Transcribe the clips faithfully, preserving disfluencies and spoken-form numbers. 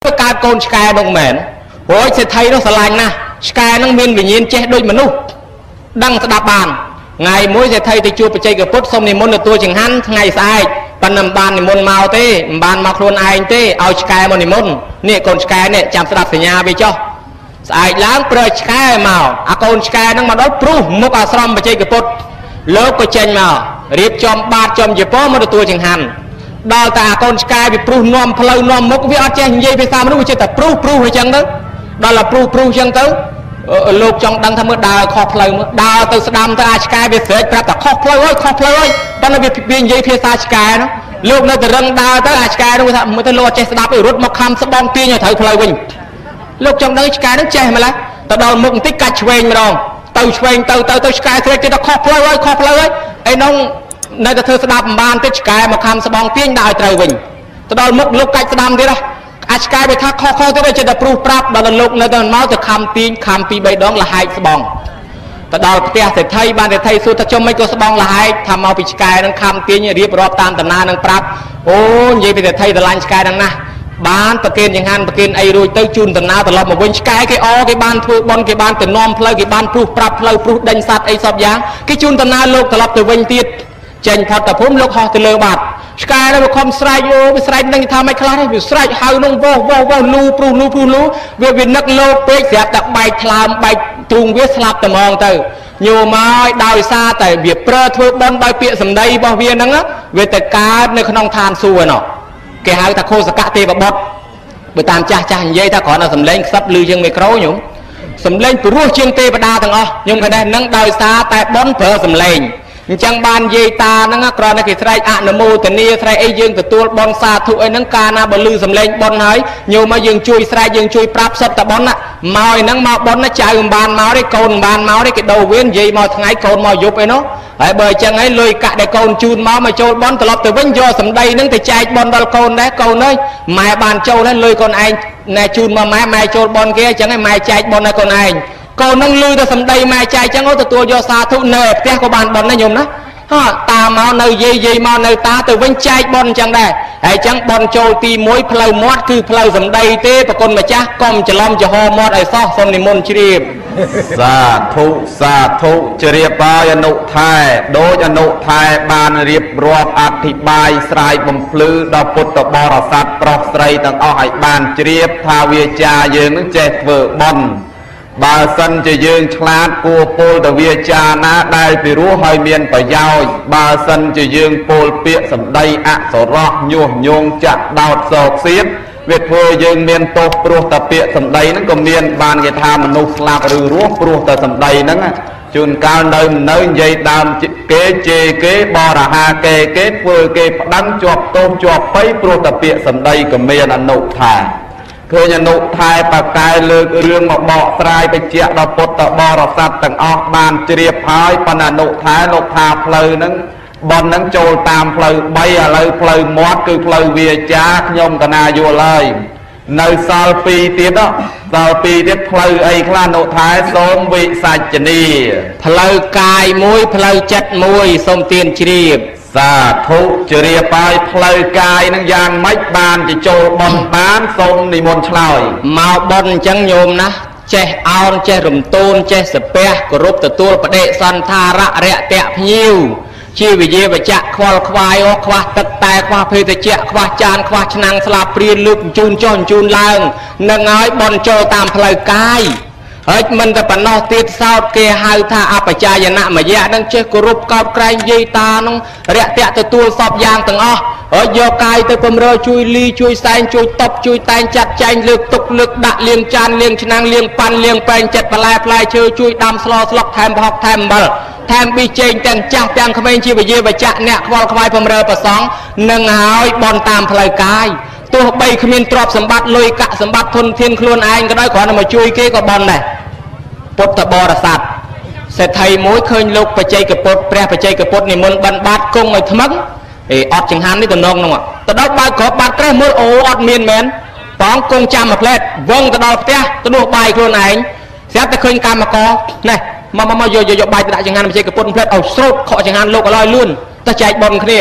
การโกนสกายดงแมนโอ้ยเศรษฐีเราสลายนะสกายนั่งมีนวิญญาณเจ๊ด้วยมนุษย์ดังสดับบานไงมวยเศรษฐีติจูไปใจกับพุทธสมนิมนต์ตัวจึงหันไงสายปันนำบานนิมนต์มาเต้บานมาโคลนไอเต้เอาสกายมานิมนต์เนี่ยโกนสกายเนี่ยจำสดับสัญญาไปจ้าสายล้างเปลือยสกายมาอาโกนสกายนั่งมาดอปรุมุกอาสรมไปใจกับพุทธเลิกก็เจนมาเรียบจอมบาดจอมเยป้อมาตัวจึงหันดาวตาโกนสกายไปปรุนอมพลายนอมมุกวิอาเจนยัยไปตามรู้จะแต่ปรุปรุให้จังเต้ดาวละปรุปรุจังเต้โลกจังดังทำเมื่อดาวคอเพลย์ดาวตัวสดามตัวอาชกายไปเสียปรับแต่คอเพลย์คอเพลย์ตอนนั้นเป็นเป็นยัยเพียสาชกายนะโลกนั้นแต่รังดาวตัวอาชกายนู้นทำเมื่อตัวโลกเจสดาไปรถมาคำสบองตีอย่างเถอะเพลย์วิ่งโลกจังดังอาชกายนั้นเจมาแล้วแต่ดาวมุกติกัดเชงมาลองตัวเชงตัวตัวตัวชกายเสียจะคอเพลย์คอเพลย์ไอ้น้องในแต่เธอสดามบานตัวชกายมาคำสบองตีดาวเถอะวิ่งแต่ดาวมุกโลกกัดสดามดีละอาชกายไปทักข้อข้อที่เราจะได้ปรูปรับดาวโลกในตอนเมาจะคำปีนคำปีใบดองละหายสบองแต่ดาวเตี้ยเสร็จไทยบ้านเสร็จไทยสุดถ้าจมไม่ก็สบองละหายทำเอาปีชกายนั้นคำปีนเรียบรอบตามตำนานนั้นปรับโอ้ยยี่ไปเสร็จไทยแต่ลานชกายนั้นนะบ้านตะเกียนอย่างนั้นตะเกียนไอรุ่ยเต้าจุนตำนานตลอดมาวิ่งชกายไออ้อไอบ้านพูบอลไอบ้านแต่นอมเพลย์ไอบ้านปรูปรับเพลย์ปรูดันสัตไอสอบยางไอจุนตำนานโลกตลอดแต่วิ่งตีเจนพอแต่พุ่มโลกหอตะเลบาดสกายแล้วมันคอมสไลด์โย่ไปสไลด์นั่งทำไม่คลาดให้สไลด์หายน้องว้าวว้าวว้าวลูปลูลูปลูลูเวียนนักโลกเป๊กเสียแต่ใบคลามใบตรุงเวียสลับแต่มองเตอโยมาดาวซาแต่เบียบเปรอะทั่วบอลใบเปียสำได้บ่เวียนนั่งนะเวแต่การในขนมทานส่วนเนาะแกหายแต่โคสกัดเตะแบบบดไปตามจ่าจ่าเย่ถ้าขอเราสำเร็จซับลือยังไม่ครบอยู่สำเร็จไปรู้เชียงเตะประดาทั้งอ๋อยังคะแนนนั่งดาวซาแต่บอลเผลอสำเร็จจังบานเยตานั่งกรอนในกิจไรอะนโมตเนียไรไอยืงแต่ตัวบอลซาถุไอนังกานาบลือสำเร็จบอลหายโยมายืงช่วยไรยืงช่วยปรับสัตว์บอลน่ะมาไอนังมาบอลน่ะใจบานมาได้โกนบานมาได้กิดโดเวียนเยมาทั้งไอโกนมายุบไอเนาะไอเบย์จังไอเลยกะได้โกนจูนมามาโจบอลตลอดแต่วันโยสำได้นั่งแต่ใจบอลดอลโกนได้โกนเลยแม่บานโจนั่นเลยคนไอในจูนมาแม่แม่โจบอลเกี้ยจังไอแม่ใจบอลในคนไอโกนนั่งลือแต่สำได้แม่ใจจังเอาแต่ตัวโยซาถุเนบเตี้ยก็บานบอลนายมนะฮะตาเมาในเย่เย่เมาในตาแต่วิ่งใจบอลจังได้ไอ้จังบอลโจตีมวยเพลย์มอดคือเพลย์สำได้เต้ปะคนมาจ้าก้มจะล้อมจะหอมอดไอ้ซอกสมนิมนต์ชีรีบสาธุสาธุเจริญบายอนุทายโดยอนุทายบานเรียบรอบอธิบายสายบ่มพลือดอกพุทธบริษัทปลอกใส่ต่างอ้อยบานเจริญทาวิจาเยืองนึกเจ็บเวอร์บอลบาสันจะยืงฉลาดกูโปลแต่เวียจานะได้ไปรู้หอยเมียนไปยาวบาสันจะยืงโปลเปียสัมได้อะสรอโยโยงจักดาวโศกเสียเวทเพยยืงเมียนโตปลุกแต่เปียสัมได้นั่นก็เมียนบานเกทามนุษย์ลาบหรือรู้ปลุกแต่สัมได้นั่นจุนการเดินเนินใหญ่ดามเกเจเกบอระหาเกเกเพยเกดังจวบโตจวบไปปลุกแต่เปียสัมได้ก็เมียนอนุทาเคยอนุทายปากกายเลือกเรื่องมาบอกสายไปเจียดปตบรสัตต่างออกบานเจียบพายปนอนุทายโลกาเพลนั้นบอลนั้นโจตามเพลใบอะไรเพลมอดคือเพลเวียจ้ายมกนาโยเลยในซาลปีเตี้ยนะซาลปีเตี้ยเพลไอคลานุทายสมวิสัจนีเพลกายมวยเพลจัดมวยสมเตียนชีบสาธุเจริญไปเพลกายนั่งยางไม้บานจะโจบอลบานทรงนิมนต์ชลอยมาบอลจังโยมนะเจเอาเจรมตูนเจสเปียกรุบตัวประเดสันทาระเระเตะพิวชีวิเยบจะควาลควายอควาตัดแต่ควาเพตเจควาจานควาชนังสลาเปลี่ยนลึกจูนจอนจูนลางนั่งไอ้บอลโจตามเพลกายเฮ้ยมันแต่ปนนอติดเศร้าเกหายท่าอภิจายนะมาแย่นั่งเช็คกรุบกอบไกรยีตาน้องเระเตะตัวตัวสอบยางต่างอ๋อเฮ้ยโยกายตัวปมเรช่วยลีช่วยแซงช่วยตบช่วยแตงจัดใจเลือกตกเลือกดักเลี้ยงจานเลี้ยงชนังเลี้ยงปันเลี้ยงแปลงจัดปลายปลายเชื่อช่วยดำสลอสลักแทมพอกแทมบัลแทมบีเจงแตงจังแตงขมิ้นชีวิเยบจะเนี่ยควอลควายปมเรประสองนั่งหายบอลตามเพลกายตัวใบขมิ้นตรอบสมบัติลอยกะสมบัติทนเทียนคลวนไอ้ก็ได้ขอนำมาช่วยเก้ก็บอลเลยพุทธบริษัทเศรษฐีมวยเคยลุกไปใจกับปดแปรไปใจกับปดในมณฑบันบาดกงไอ้ทมังไอ้อดจังหันนี่ตัวน้องน้องอ่ะตะดอกใบขอบบาดแกล้มวยโอ้อดเมียนแมนป้องกงจำมาเพลดวงตะดอกเตี้ยตะดอกใบครัวไหนเสียแต่เคยการมากอเนี่ยมามามาโยโยโยใบตะจังหันไปใจกับปดเพลดเอาโซ่ขอจังหันโลกลอยลื่นตะใจบอลเคลียไ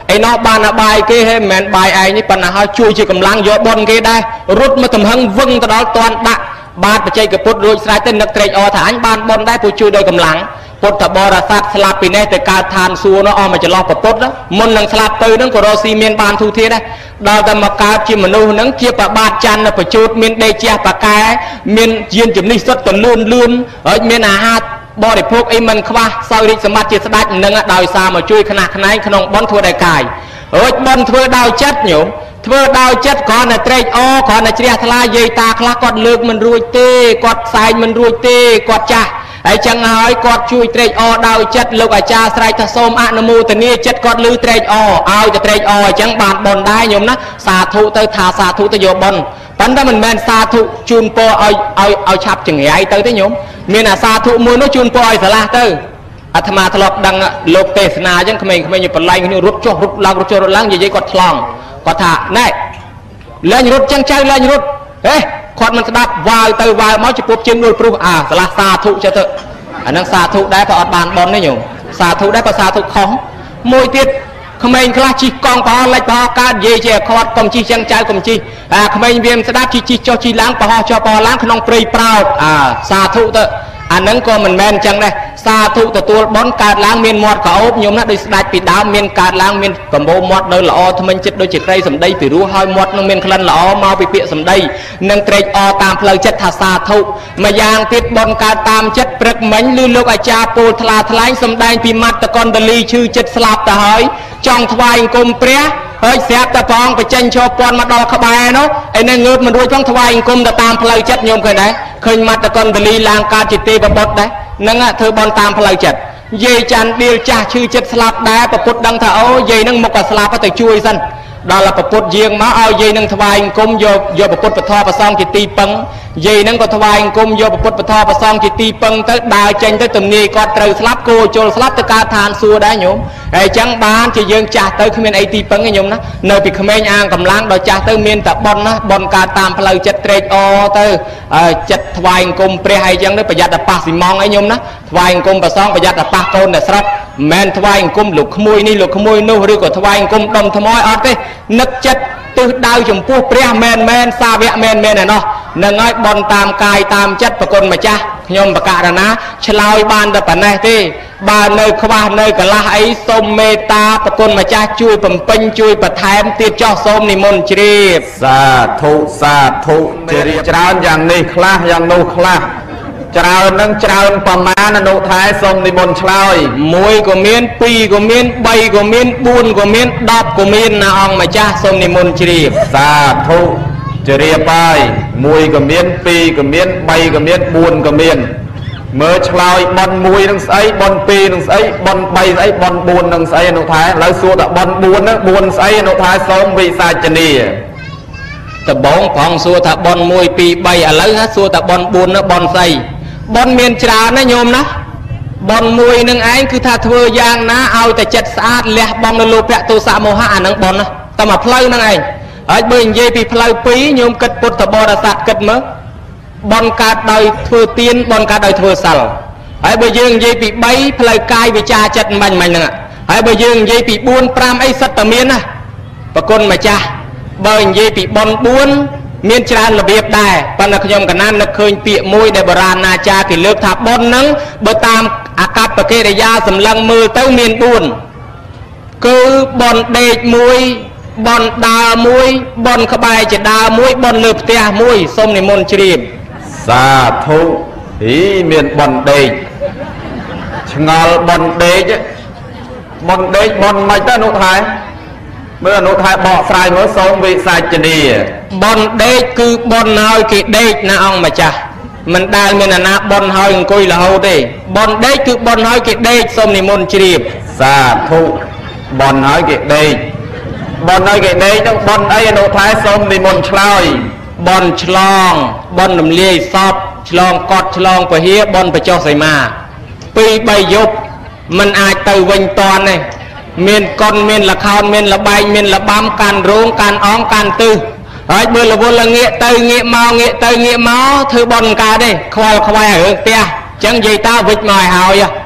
ไอ้นอกบ้านอะบายเกให้แมนบายไอ้นี่ปัญหาช่วยช่วยกำลังยอดบอลเกได้รุดมาทำหังวึ่งตลอดตอนดะบาดปัจจัยกับพุทธโดยสายเต้นนักเตะอฐานบ้านบอลได้ผู้ช่วยโดยกำลังพุทธบริษัทสลับปีนี้แต่การทานซัวเนาะออกมาจะรอประพุทธนะมันนังสลับเตยนั่งก็รอซีเมียนบานทุเทียได้ดาวธรรมกาจิมโนนั่งเกี่ยวกับบาดจันนะประจุดเมียนเดเจียปากแกเมียนเย็นจุดนี้สดตนลื่นลื่นเอ้ยเมียนอาหารบริโภคไอ้มันควาสาวริสมัติจิตสดาหนึ่งดาวซามาช่วยขนาดขนาดขนมบอลทัวได้กายเอ้ยบอลทัวดาวจัดอยู่ทัวดาวจัดก่อนนะเตยอ้อก่อนนะเจียทลายเยตาคลากอดเลือกมันรวยเต้กอดสายมันรวยเต้กอดจ่าไอ้จังหายกอดช่วยเตยอ้อดาวจัดลูกอาจารย์สายทศมอนุโมทนีจัดกอดลือเตยอ้อเอาจะเตยอ้อจังบานบอลได้ยมนะสาธุเตยทาสาธุเตยโยบอลปันถ้ามันแมนสาธุจูนโปเอาเอาเอาชับจังไงเตยเตยโยมเมียนสาธุมือโนจูนโปไอ้สลาเตยอาตมาทะเลาะดังโลกเตสนาจังขมิ้นขมิ้นอยู่ปลายนี่รุดโจรุดล้างรุดโจรุดล้างยิ่งๆกอดทลองกอดถาแน่เล่นรุดจังใจเล่นรุดเอ๊ะขอดมันสดับวายเตยวายม้อจะปุ๊บจิ้มด้วยปลุกอ่าสลาสาธุเจ้าเตออันนั้นสาธุได้พออดบานบอลนี่อยู่สาธุได้พอสาธุของมวยติดขมิ้นคลาชีกองพอไล่พอการเย่เจ้าขอดกลมจีจังใจกลมจีอ่าขมิ้นเวียนสดับจีจีเจ้าจีล้างพอเจ้าพอล้างขนมปรีเปล่าอ่าสาธุเตออันนั้นก็มันแมนจังเลยสาธุแต่ตัวบอลการล้างเมียนมอดเขาอบยมนะโดยสดายปีดาวเมียนการล้างเมียนกบโบมอดโดยละอทำไมจิตโดยจิตใจสำได้ปีรู้ห้อยมอดน้องเมียนคลันละอมาไปเปียสำได้นั่งเตะอตามเพลย์จิตทาสาธุมายางติดบอลการตามจิตปรึกเหม็นลือโลกอาจารย์ปูทลาทลายสำได้ปีมัดตะกอนดลีชื่อจิตสลับตะหอยจองทวายกลมเปรี้ยเฮ้ยเสียบตะพองไปเจนโชปอนมาดอกขบายเนาะไอ้เนี่ยเงือบมันรวยช่องทวายกลมแต่ตามเพลย์จิตโยมเคยไหนเคยมัดตะกอนดลีลางการจิตตีบดได้นั่งอ่ะเธอบอลตามพลังจัดเย่จันเดียวจ่าชื่อจัดสลับได้ประพุทธดังเถาเย่นั่งมกสลับก็แต่ช่วยสั้นดาลประพุทธเยียงมาเอาเย่นั่งทวายกลมโยโยประพุทธประทอประซองจิตตีปังเย่นั่งก็ทวายกลมโยประพุทธประทอประซองจิตตีปังเธอดาวเจนเธอตุ่มนีก็เตยสลับโกโจสลับตะการทานซัวได้โยมไอ้จังบ้านจะยังจ่าเตยขมิ้นไอตีปังไอ้โยมนะเนยปีขมิ้นอ่างกำลังโดยจ่าเตยเมียนแต่บอลนะบอลการตามพลังจัดเตยอเตยจัดทวายกลมเปรี้ยไอ้จังได้ประหยัดแต่ปากสิมองไอ้โยมนะทวายกลมประซองประหยัดแต่ปากโกนแต่สลับแมนทวายกลมหลุกขโมยนี่หลุกขโมยนู่นหรือก็ทวายกลมดมทมอยอดเต้นึกจัดตืดดาวจมพูเปรี้ยแมนแมนซาเวะแมนแมนเนาะนั่งไอ้บอลตามกายตามจัดประกนมาจ้ายมประกาศนะชลายบานแต่ปันไหนที่บานเนยขวานเนยกะลาไอ้สมเมตาประกนมาจ้าช่วยผมเป็นช่วยประแทมติดเจ้าสมนิมนต์จีบสาธุสาธุจีบจราอย่างนี้คลาอย่างโน้คลาจรานั่งจราประมาณนุท้ายสมนิมนต์ชลายมวยก็เมียนปีก็เมียนใบก็เมียนบุญก็เมียนดอกก็เมียนนาองมาจ้าสมนิมนต์จีบสาธุจเรียบไปมวยก็เมียนปีก็เมียนใบก็เมียนบุญก็เมียนเมื่อชลายบอลมวยนั่งใส่บอลปีนั่งใส่บอลใบใส่บอลบุญนั่งใส่นุท้ายแล้วส่วนแต่บอลบุญนะบุญใส่นุท้ายสมวิสาจนีแต่บ้องของส่วนแต่บอลมวยปีใบอะไรฮะส่วนแต่บอลบุญนะบอลใส่บอลเมียนจรานะโยมนะบอลมวยนั่งไอ้คือถ้าเธอยางนะเอาแต่จัดสะอาดเละบอลนโลเปะตัวสามโมหะนั่งบอลนะแต่มาเพลย์นั่งไอ้ไอ้เบย์เย่ปีเพลย์ปีโยมกัดปุตตะบอระสัตกัดมั้งบอลการโดยเธอเตียนบอลการโดยเธอสัลไอ้เบย์ยังเย่ปีใบเพลย์กายวิจาจัดมันมันนั่งไอ้เบย์ยังเย่ปีบุญปรามไอ้สัตตเมียนนะปรากฏมาจ้าเบย์เย่ปีบอลบุญเมียนจานระเบียบได้ปนักยมกันนั้นนักเคยเปียมวยในโบราณนาจาที่เลือกทับบอลนั้นเบอตามอากับประเกศยาสำลังมือเต้าเมียนบุญคือบอลเด็กมวยบอลดามวยบอลขบายจะดามวยบอลเลือบเตียมวยส้มในมนจีบสาธุฮีเมียนบอลเด็กชงอลบอลเด็กบอลเด็กบอลไม่ได้นุท้ายเมื่อนุท้ายบอกสายเมื่อสองวิสาจนีบอลเด็กคือบอลหอยกีเด็กนะองมาจ้ะมันได้เมียนนะบอลหอยกุยละหูดิบอลเด็กคือบอลหอยกีเด็กส้มในมนจีบสาธุบอลหอยกีเด็กบอลหอยกีเด็กต้องบอลไอ้นุท้ายส้มในมนชลอยบอลฉลองบอลน้ำเลี้ยซอบฉลองกอดฉลองไปเฮียบอลไปเจ้าใส่มาปีใบยบมันอาจเตยวันตอนเนี่ยเมียนก้อนเมียนละครเมียนละใบเมียนละบ้ามการโรงการอ้องการตื้อไอ้เบอร์ละวนละเงี้ยเตยเงี้ยเมาเงี้ยเตยเงี้ยเมาเธอบอลกาได้ควายควายเหรอเตี้ยจังยีตาวิจมายหายอ่ะส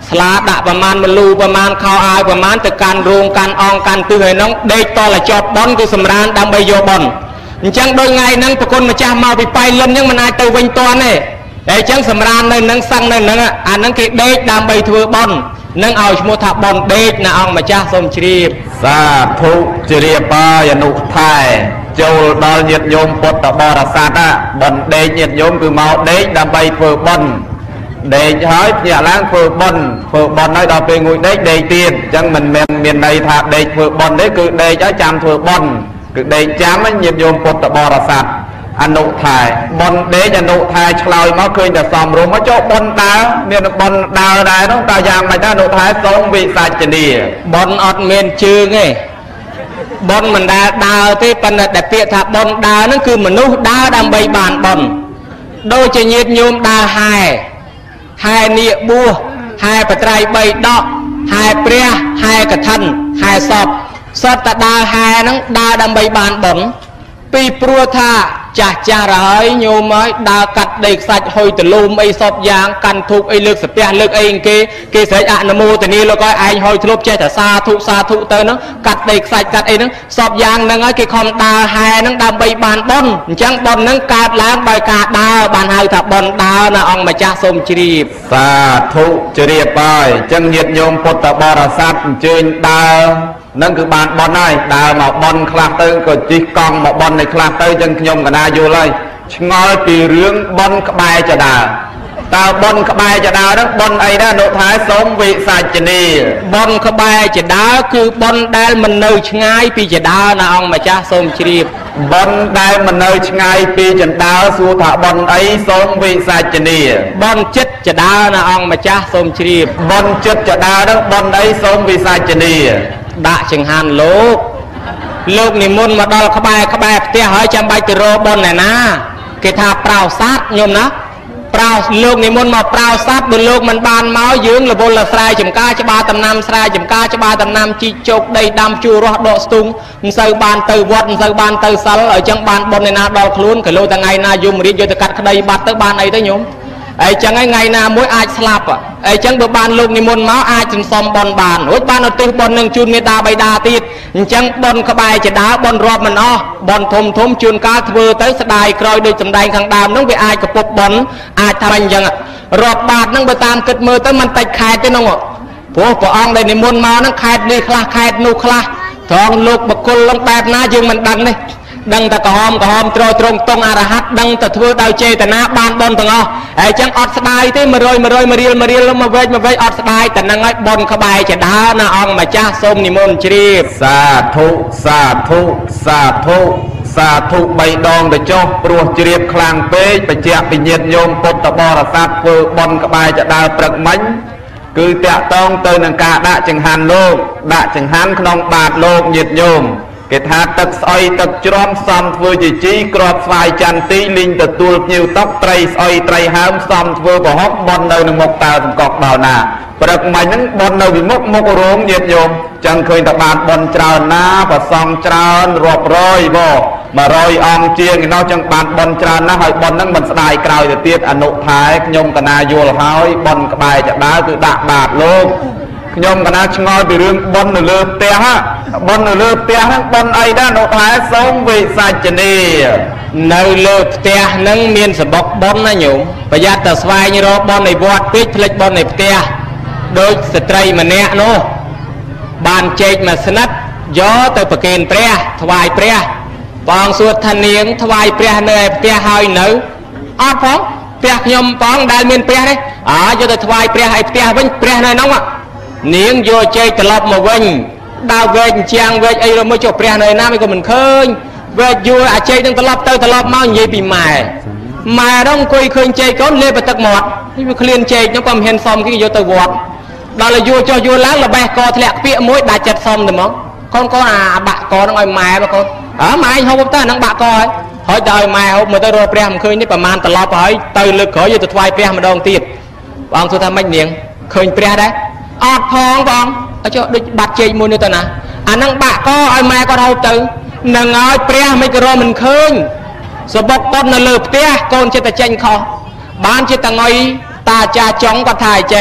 ស្លាដាក់ប្រមាណមលូប្រមាណខោអាវប្រមាណទៅកាន់រោងកាន់អងកាន់ទិសឲ្យនោះដេកតលជាប់បនគឺសម្រានដើម្បីយកបនអញ្ចឹងដូចថ្ងៃហ្នឹងប្រគុណម្ចាស់មកពីប៉ៃលិនអញ្ចឹងមិនអាចទៅវិញតាន់ទេតែអញ្ចឹងសម្រាននៅនឹងសឹងនៅនឹងអាហ្នឹងគេដេកដើម្បីធ្វើបននឹងឲ្យឈ្មោះថាបនដេកណាអង្គម្ចាស់សូមជ្រាបសាធុជ្រាបបាយអនុថែចូលដល់ញាតិញោមពុទ្ធបរិស័ទបនដេកញាតិញោមគឺមកដេកដើម្បីធ្វើបនដេកហើយភ្ញាក់ឡើងធ្វើបនធ្វើបនហើយដល់ពេលងួយដេកដេកទៀតអញ្ចឹងមិនមែនមានន័យថាដេកធ្វើបនទេគឺដេកហើយចាំធ្វើបនគឺដេកចាំញាតិញោមពុទ្ធបរិស័ទអនុថែបនដេកអនុថែឆ្លើយមកឃើញតែសំរុំមកចូលបនដើរមានបនដើរដែរនោះតើយ៉ាងម៉េចដែរអនុថែសូមវិសាចនីបនអត់មានជើងទេបនមិនដែលដើរទេប៉ុន្តែតែពាក្យថាបនដើរហ្នឹងគឺមនុស្សដើរដើម្បីបានបនដូចជាញាតិញោមដើរហែហែនាគបួសហែបត្រៃបីដកហែព្រះហែកឋិនហែសពសតតដើរហែហ្នឹងដើរដើម្បីបានបនពីព្រោះថាចាស់ចាស់រហើយញោមហើយដើរកាត់ដីខ្សាច់ហុយទលូមអីសពយ៉ាងកាន់ធូបអីលើកសាពះលើកអីគេគេស្រែកអនុមោទនាលោកឲ្យឯងហុយធ្លប់ចេះតែសាធុសាធុទៅហ្នឹងកាត់ដីខ្សាច់កាត់អីហ្នឹងសពយ៉ាងហ្នឹងហើយគេខំដើរហែហ្នឹងដើម្បីបានបនអញ្ចឹងបនហ្នឹងកើតឡើងដោយការដើរបានហៅថាបនដើរណាអង្គម្ចាស់សូមជ្រាបសាធុជ្រាបហើយអញ្ចឹងញាតិញោមពុទ្ធបរិស័ទអញ្ជើញដើរនឹងគឺបានបនហើយដើរមកបនខ្លះទៅក៏ជិះកង់មកបននៃខ្លះទៅចឹងខ្ញុំកណាយល់ហើយឆ្ងល់ពីរឿងបនក្បែរចដាតើបនក្បែរចដាហ្នឹងបនអីដែរអនុថែសូមវិសាចនីបនក្បែរចដាគឺបនដែលមិននៅឆ្ងាយពីចដាណាអង្គម្ចាស់សូមជ្រាបបនដែលមិននៅឆ្ងាយពីចដាសួរថាបនអីសូមវិសាចនីបនចិត្តចដាណាអង្គម្ចាស់សូមជ្រាបបនចិត្តចដាហ្នឹងបនអីសូមវិសាចនីដាក់ចង្ហាន់លោកលោកនិមន្តមកដល់ក្បែរក្បែរផ្ទះហើយចាំបាច់ទៅរកបនឯណាគេថាប្រោស័តញោមណាប្រោលោកនិមន្តមកប្រោស័តបើលោកមិនបានមកយើងរវល់ស្រែចំការច្បារដំណាំស្រែចំការច្បារដំណាំជីជោគដីដាំជួររស់ដកស្ទូងមិនសូវបានទៅវត្តមិនសូវបានទៅសិលឲ្យចឹងបានបនឯណាដល់ខ្លួនក៏លោកថ្ងៃណាយមរៀបយកទៅកាត់ក្តីបាត់ទៅបានអីទៅញោមអីចឹងថ្ងៃណាមួយអាចស្លាប់អីចឹងបើបានលោកនិមន្តមកអាចសន្សំបនបានរួចបានឧទ្ទិសបននឹងជូនមេដាបៃតាទៀតអញ្ចឹងបនក្បែរចដាបនរាប់មិនអស់បនធំធំជួនកាលធ្វើទៅស្ដាយក្រោយដូចសម្ដែងខាងដើមហ្នឹងវាអាចកពុបបនអាចថាអញ្ចឹងរាប់បាតហ្នឹងបើតាមគិតមើលទៅមិនតិចខែទេហ្នឹងព្រោះព្រះអង្គដែលនិមន្តមកហ្នឹងខែនេះខ្លះខែនោះខ្លះត្រង់លោកបកុលឡើងបែបណាយើងមិនដឹងទេដឹងតែក្រហមក្រហមត្រត្រង់តងអរហ័តដឹងតែធ្វើដោយចេតនាបានបនទាំងអស់ហើយចឹងអត់ស្ដាយទេ100 100មួយរៀលមួយរៀលមកវែកមកវែកអត់ស្ដាយតែនឹងឲ្យបនក្បែរចដាណាអង្គម្ចាស់សូមនិមន្តជ្រាបសាធុសាធុសាធុសាធុបីដងទៅចុះព្រោះជ្រាបខ្លាំងពេកបញ្ជាក់ពីញាតិញោមពុទ្ធបរិស័ទធ្វើបនក្បែរចដាព្រឹកមិញគឺតាក់តងទៅនឹងការដាក់ចង្ហាន់លោកដាក់ចង្ហាន់ក្នុងបាតលោកញាតិញោមគេថាទឹកស្អុយទឹកជ្រាំសំធ្វើជាជីក្របស្វាយចន្ទទីលីងទទួលភ្ញៀវតុកត្រីស្អុយត្រីហើមសំធ្វើប្រហុកបននៅនឹងមុខតើសង្កកដល់ណាព្រឹកមិញហ្នឹងបននៅវិមុខមុខរោងញាតិញោមចឹងឃើញតែបានបនច្រើនណាប្រសងច្រើនរាប់រយបងមួយរយអង្គជាងឯណោះចឹងបានបនច្រើនណាស់ហើយបនហ្នឹងមិនស្ដាយក្រោយទៅទៀតអនុថែខ្ញុំកណាយល់ហើយបនក្បែរចដាគឺដាក់បាតលោកខ្ញុំកណាឆ្ងល់ពីរឿងបននៅលើផ្ទះបននៅលើផ្ទះហ្នឹងបនអីដែរអនុថែសូមវិសាចនីនៅលើផ្ទះហ្នឹងមានសបុកបនណាញោមប្រយ័ត្នតែស្វែងរកបនในវត្តពេកផ្លេចបនในផ្ទះដូចស្ត្រីម្នាក់នោះបានជែកមកស្និតយកទៅប្រគេនព្រះថ្វាយព្រះបងសួរថានាងថ្វាយព្រះនៅឯផ្ទះហើយនៅអត់ផងផ្ទះខ្ញុំបងដែលមានព្រះទេអើយកទៅថ្វាយព្រះឲ្យផ្ទះវិញព្រះនៅនោះនាងយកជែកត្រឡប់មកវិញដើរវែកជាងវែកអីរមួយចុះព្រះនៅណាមិនក៏មិនឃើញវែកយូរអាជែកនឹងត្រឡប់ទៅត្រឡប់មកនិយាយពីម៉ែម៉ែរងអង្គុយឃើញជែកកូនលេបទឹកមាត់នេះវាឃ្លានជែកនោះក៏មិនហ៊ានសមគេយកទៅវត្តដល់ឲ្យយូរចុះយូរឡើងល្បេះកធ្លាក់ពាកមួយដាច់ចិត្តសមទៅមកកូនកូនអាបាក់កនឹងឲ្យម៉ែមកកូនអើម៉ែហូបទៅហ្នឹងបាក់កហើយហើយដល់ឲ្យម៉ែហូបមើលទៅរកព្រះមិនឃើញនេះប្រហែលត្រឡប់ហើយទៅលើកក្រោយយកទៅថ្វាយព្រះម្ដងទៀតបងសួរថាម៉េចនាងឃើញព្រះដែរអត់ផងបងអើចុះដូចបាត់ជែកមួយនេះទៅណាអាហ្នឹងបាក់កឲ្យម៉ែគាត់ហូបទៅនឹងឲ្យព្រះមិនក៏រមិនឃើញសបុកប៉ុននៅលើផ្ទះកូនចិត្តតែចេញខុសបានជាតងុយតាចាចង់គាត់ថាអីចេះ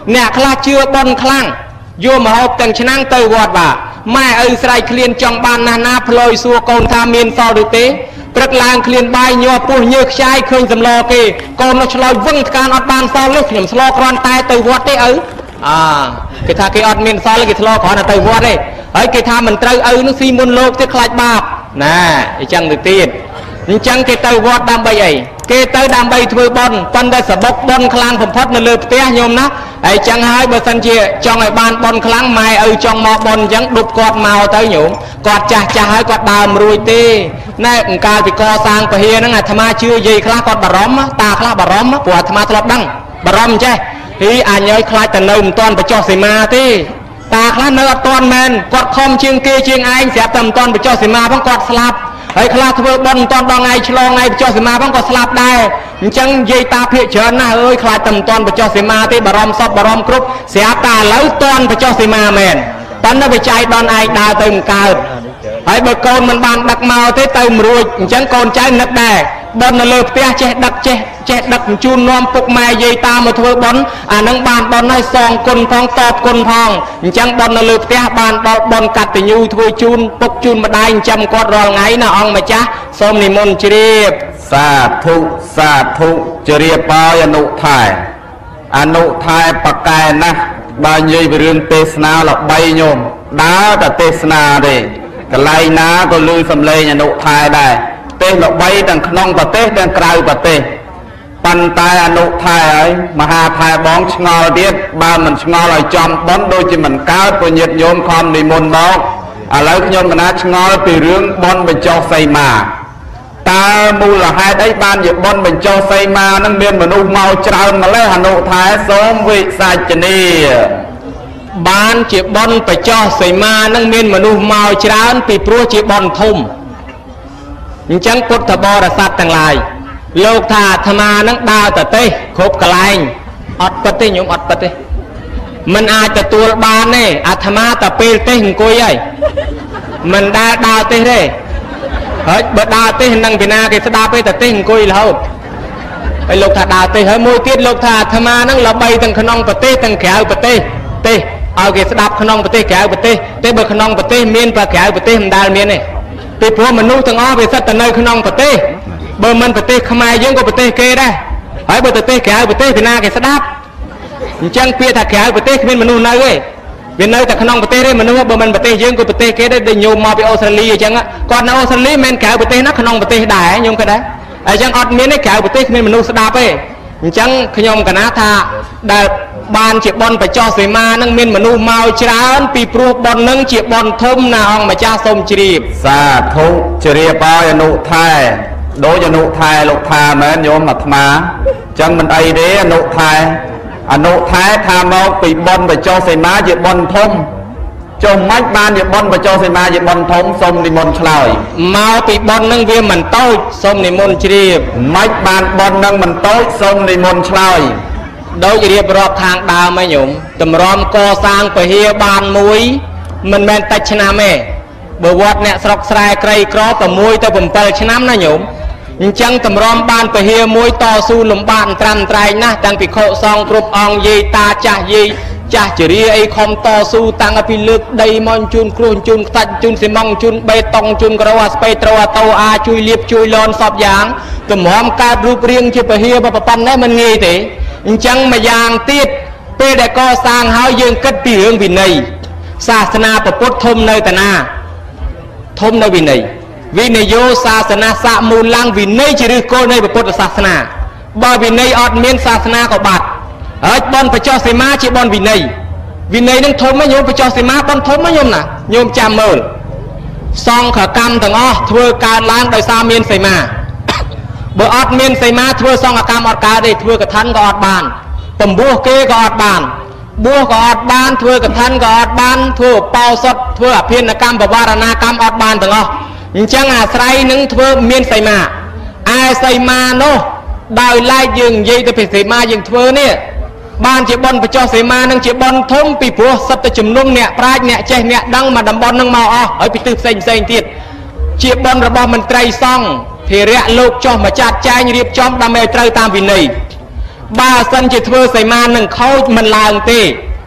អ្នកខ្លះជឿបនខ្លាំងយកមកហូបទាំងឆ្នាំងទៅវត្តបាទម៉ែឪស្រ័យឃ្លានចង់បានណាស់ណាផ្លយសួរកូនថាមានសល់ឬទេព្រឹកឡើងឃ្លានបាយញ័រពោះញើសខ្ចាយឃើញសម្លគេកូននោះឆ្លើយវឹងថ្កានអត់បានសល់នោះខ្ញុំស្លោគ្រាន់តែទៅវត្តទេឪអើគេថាគេអត់មានសល់គេឆ្លោគ្រាន់តែទៅវត្តទេហើយគេថាមិនត្រូវឪនោះស៊ីមុនលោកទៀតខ្លាចបាបណាអញ្ចឹងទៅទៀតអញ្ចឹងគេទៅវត្តដើម្បីអីគេទៅដើម្បីធ្វើបុណ្យប៉ុន្តែសបុកបុណ្យខ្លាំងបំផុតនៅលើផ្ទះញោមណាហើយអញ្ចឹងហើយបើសិនជាចង់ឲ្យបានបុណ្យខ្លាំងម៉ែឪចង់មកបុណ្យអញ្ចឹងដុបគាត់មកទៅញោមគាត់ចាស់ចាស់ហើយគាត់ដើរមិនរួចទេណែអង្ការពីកសាងពហិហ្នឹងអាត្មាជឿយាយខ្លះគាត់បារម្ភតាខ្លះបារម្ភព្រោះអាត្មាធ្លាប់ដឹងបារម្ភចេះពីអញឲ្យខ្លាចតែនៅមិនទាន់បញ្ចុះសីមាទេតាខ្លះនៅអត់ទាន់មែនគាត់ខំជាងគេជាងឯងស្រាប់តែមិនទាន់បញ្ចុះសីមាផងគាត់ស្លាប់ហើយខ្លះធ្វើបុណ្យមិនទាន់ដល់ថ្ងៃឆ្លងថ្ងៃបញ្ចុះសីមាផងក៏ស្លាប់ដែរអញ្ចឹងយាយតាភាកច្រើនណាស់អើយខ្លាចតែមិនទាន់បញ្ចុះសីមាទេបារម្ភសពបារម្ភគ្រប់ស្រាប់តែឥឡូវទាន់បញ្ចុះសីមាមែនប៉ុន្តែវិច័យដល់ឯងដើរទៅមិនកើតហើយបើកូនមិនបានដឹកមកទេទៅមិនរួចអញ្ចឹងកូនចៅនឹកដែរបុណ្យនៅលើផ្ទះចេះដឹកចេះចេះដឹកជូននាំពុកម៉ែយាយតាមកធ្វើបុណ្យអានឹងបានបុណ្យហើយសងគុណផងតបគុណផងអញ្ចឹងបុណ្យនៅលើផ្ទះបានដល់បុណ្យកតញ្ញូធ្វើជូនពុកជូនម្ដាយចិញ្ចឹមគាត់រាល់ថ្ងៃណាអង្គម្ចាស់សូមនិមន្តជ្រាបសាធុសាធុជ្រាបបាយអនុថែអនុថែបកែណាស់បើនិយាយពីរឿងទេសនាល្បីញោមដើរតែទេសនាទេកន្លែងណាក៏លឺសំឡេងអនុថែដែរទេសល្បីទាំងក្នុងប្រទេសទាំងក្រៅប្រទេសប៉ុន្តែអនុថែហើយមហាថែបងឆ្ងល់ទៀតបើមិនឆ្ងល់ឲ្យចំបន់ដូចជាមិនកើតពុញាតញោមខំនិមន្តមកឥឡូវខ្ញុំមិនអាចឆ្ងល់ពីរឿងបន់បញ្ចុះសីមាតើមូលហេតុអីបានជាបន់បញ្ចុះសីមានឹងមានមនុស្សមកច្រើនម្លេះអនុថែសូមវិសាចនីបានជាបន់បញ្ចុះសីមានឹងមានមនុស្សមកច្រើនពីព្រោះជាបន់ធំអញ្ចឹងពុទ្ធបរិស័ទទាំងឡាយលោកថាអាត្មានឹងដើរទៅទេគ្រប់កន្លែងអត់ពិតទេញោមអត់ពិតទេមិនអាចទទួលបានទេអាត្មាតែពេលទេអង្គុយហើយមិនដែលដើរទេទេហើយបើដើរទេនឹងពីណាគេស្ដាប់ទេតែទេអង្គុយរហូតហើយលោកថាដើរទេហើយមួយទៀតលោកថាអាត្មានឹងល្បីទាំងក្នុងប្រទេសទាំងក្រៅប្រទេសទេឲ្យគេស្ដាប់ក្នុងប្រទេសក្រៅប្រទេសទេបើក្នុងប្រទេសមានបើក្រៅប្រទេសមិនដែលមានទេពីព្រោះមនុស្សទាំងអស់វាសិតតែនៅក្នុងប្រទេសបើមិនប្រទេសខ្មែរយើងក៏ប្រទេសគេដែរហើយបើប្រទេសក្រៅប្រទេសពីណាគេស្ដាប់អញ្ចឹងពាក្យថាក្រៅប្រទេសគ្មានមនុស្សនៅទេវានៅតែក្នុងប្រទេសទេមនុស្សបើមិនប្រទេសយើងក៏ប្រទេសគេដែរដូចញោមមកពីអូស្ត្រាលីអញ្ចឹងគាត់នៅអូស្ត្រាលីមិនក្រៅប្រទេសណាក្នុងប្រទេសដែរញោមគាត់ដែរអញ្ចឹងអត់មានទេក្រៅប្រទេសគ្មានមនុស្សស្ដាប់ទេអញ្ចឹងខ្ញុំកណាថាដែលបានជាបនបញ្ចុះសីមានឹងមានមនុស្សមកច្រើនពីព្រោះបននឹងជាបនធំណាអង្គម្ចាស់សូមជ្រាបសាធុជ្រាបឲ្យអនុថែដូចអនុថែលោកថាមែនញោមអាត្មាអញ្ចឹងមិនអីទេអនុថែអនុថែថាមកពីបនបញ្ចុះសីមាជាបនធំចុះមិនបានជាបនបញ្ចុះសីមាជាបនធំសូមនិមន្តឆ្លើយមកពីបននឹងវាមិនតូចសូមនិមន្តជ្រាបមិនបានបននឹងមិនតូចសូមនិមន្តឆ្លើយដូចរៀបរាប់ខាងដើមឯងញោមតម្រាំកសាងពហិបានមួយមិនមែនតិចឆ្នាំទេបើវត្តអ្នកស្រុកស្រែក្រីក្រ៦ទៅ7ឆ្នាំណាញោមអញ្ចឹងតម្រាំបានពហិមួយតស៊ូលំបាកត្រាំត្រែងណាស់តាំងពីខុសងគ្រប់អង្គយាយតាចាស់យាយចាស់ជរាអីខំតស៊ូតាំងពីលើកដីមកជូនគ្រោះជូនខ្សាច់ជូនស៊ីម៉ង់ជូនបេតុងជូនក្រោអាស្ពៃត្រូអាតូអាជួយលៀបជួយលន់សពយ៉ាងតម្រាំកើតរូបរាងជាពហិបប៉ុណ្ណេះមិនងាយទេអញ្ចឹងម្យ៉ាងទៀតពេលដែលកសាងហើយយើងគិតពីរឿងវិន័យសាសនាពុទ្ធធំនៅតាណាធំនៅវិន័យវិនយោសាសនាសមូលឡើងវិន័យជាឫសគល់នៃពុទ្ធសាសនាបើវិន័យអត់មានសាសនាក៏បាត់ហើយបនបញ្ចុះសីមាជាបនវិន័យវិន័យនឹងធំញោមបញ្ចុះសីមាបនធំញោមណាញោមចាំមើលសង្ឃកម្មទាំងអស់ធ្វើកើតឡើងដោយសារមានសីមាបើអត់មានសីមាធ្វើសង្ឃកម្មអត់កើតទេធ្វើកថាក៏អត់បានបំពោះគេក៏អត់បានបួសក៏អត់បានធ្វើកថាក៏អត់បានធ្វើបោសុតធ្វើអភិនកម្មបវារណាកម្មអត់បានទាំងអស់អញ្ចឹងអាស្រ័យនឹងធ្វើមានសីមាឯសីមានោះដោយឡែកយើងនិយាយទៅពីសីមាយើងធ្វើនេះបានជាបនបញ្ចុះសីមានឹងជាបនធំពីព្រោះសិតតែជំនុំអ្នកប្រាជ្ញអ្នកចេះអ្នកដឹងមកតំបន់នឹងមកអស់ហើយពីទិសផ្សេងផ្សេងទៀតជាបនរបស់មន្ត្រីសង្ឃភារៈលោកចោះមកចាត់ចែងរៀបចំដើម្បីឲ្យត្រូវតាមវិន័យ ba sân chỉ thưa xây ma nâng khâu mình làng tì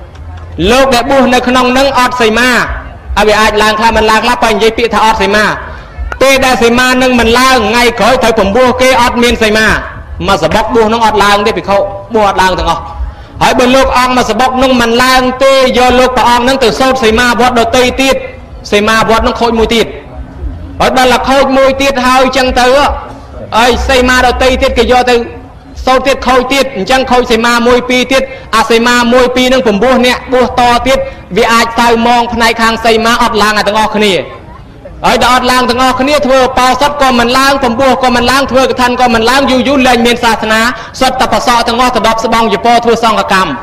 lúc để buông nơi khăn nâng ọt xây ma à vì ai làng khai mình làng lắp bánh dây bị thả ọt xây ma tê đã xây ma nâng mình làng ngay khói thời phẩm buông kê ọt miên xây ma mà sẽ bóc buông nâng ọt làng đi bị khâu buông ọt làng thằng ọ hỏi bên lúc ông mà sẽ bóc nâng mình làng tê do lúc bà ông nâng từ sốt xây ma vọt đầu tây tiết xây ma vọt nâng khôi mùi tiết hỏi bà là khôi mùi tiết hơi chân tới ơi xây ma đầu tây tiết cái do từ sâu tiết khôi tiết chẳng khôi xây ma mùi pi tiết à xây ma mùi pi nâng phẩm buông nè buông to tiết vì ai sao mong này khang xây ma ọt làng à thằng ọ khăn nè ở đó lang thằng ngọc kia thưa bao sắt con mình lang phẩm bùa con mình lang thưa cái thân con mình lang du du lên miền sa na sắt tập sọ thằng ngọc tập đọc song dịp po thưa song cả cam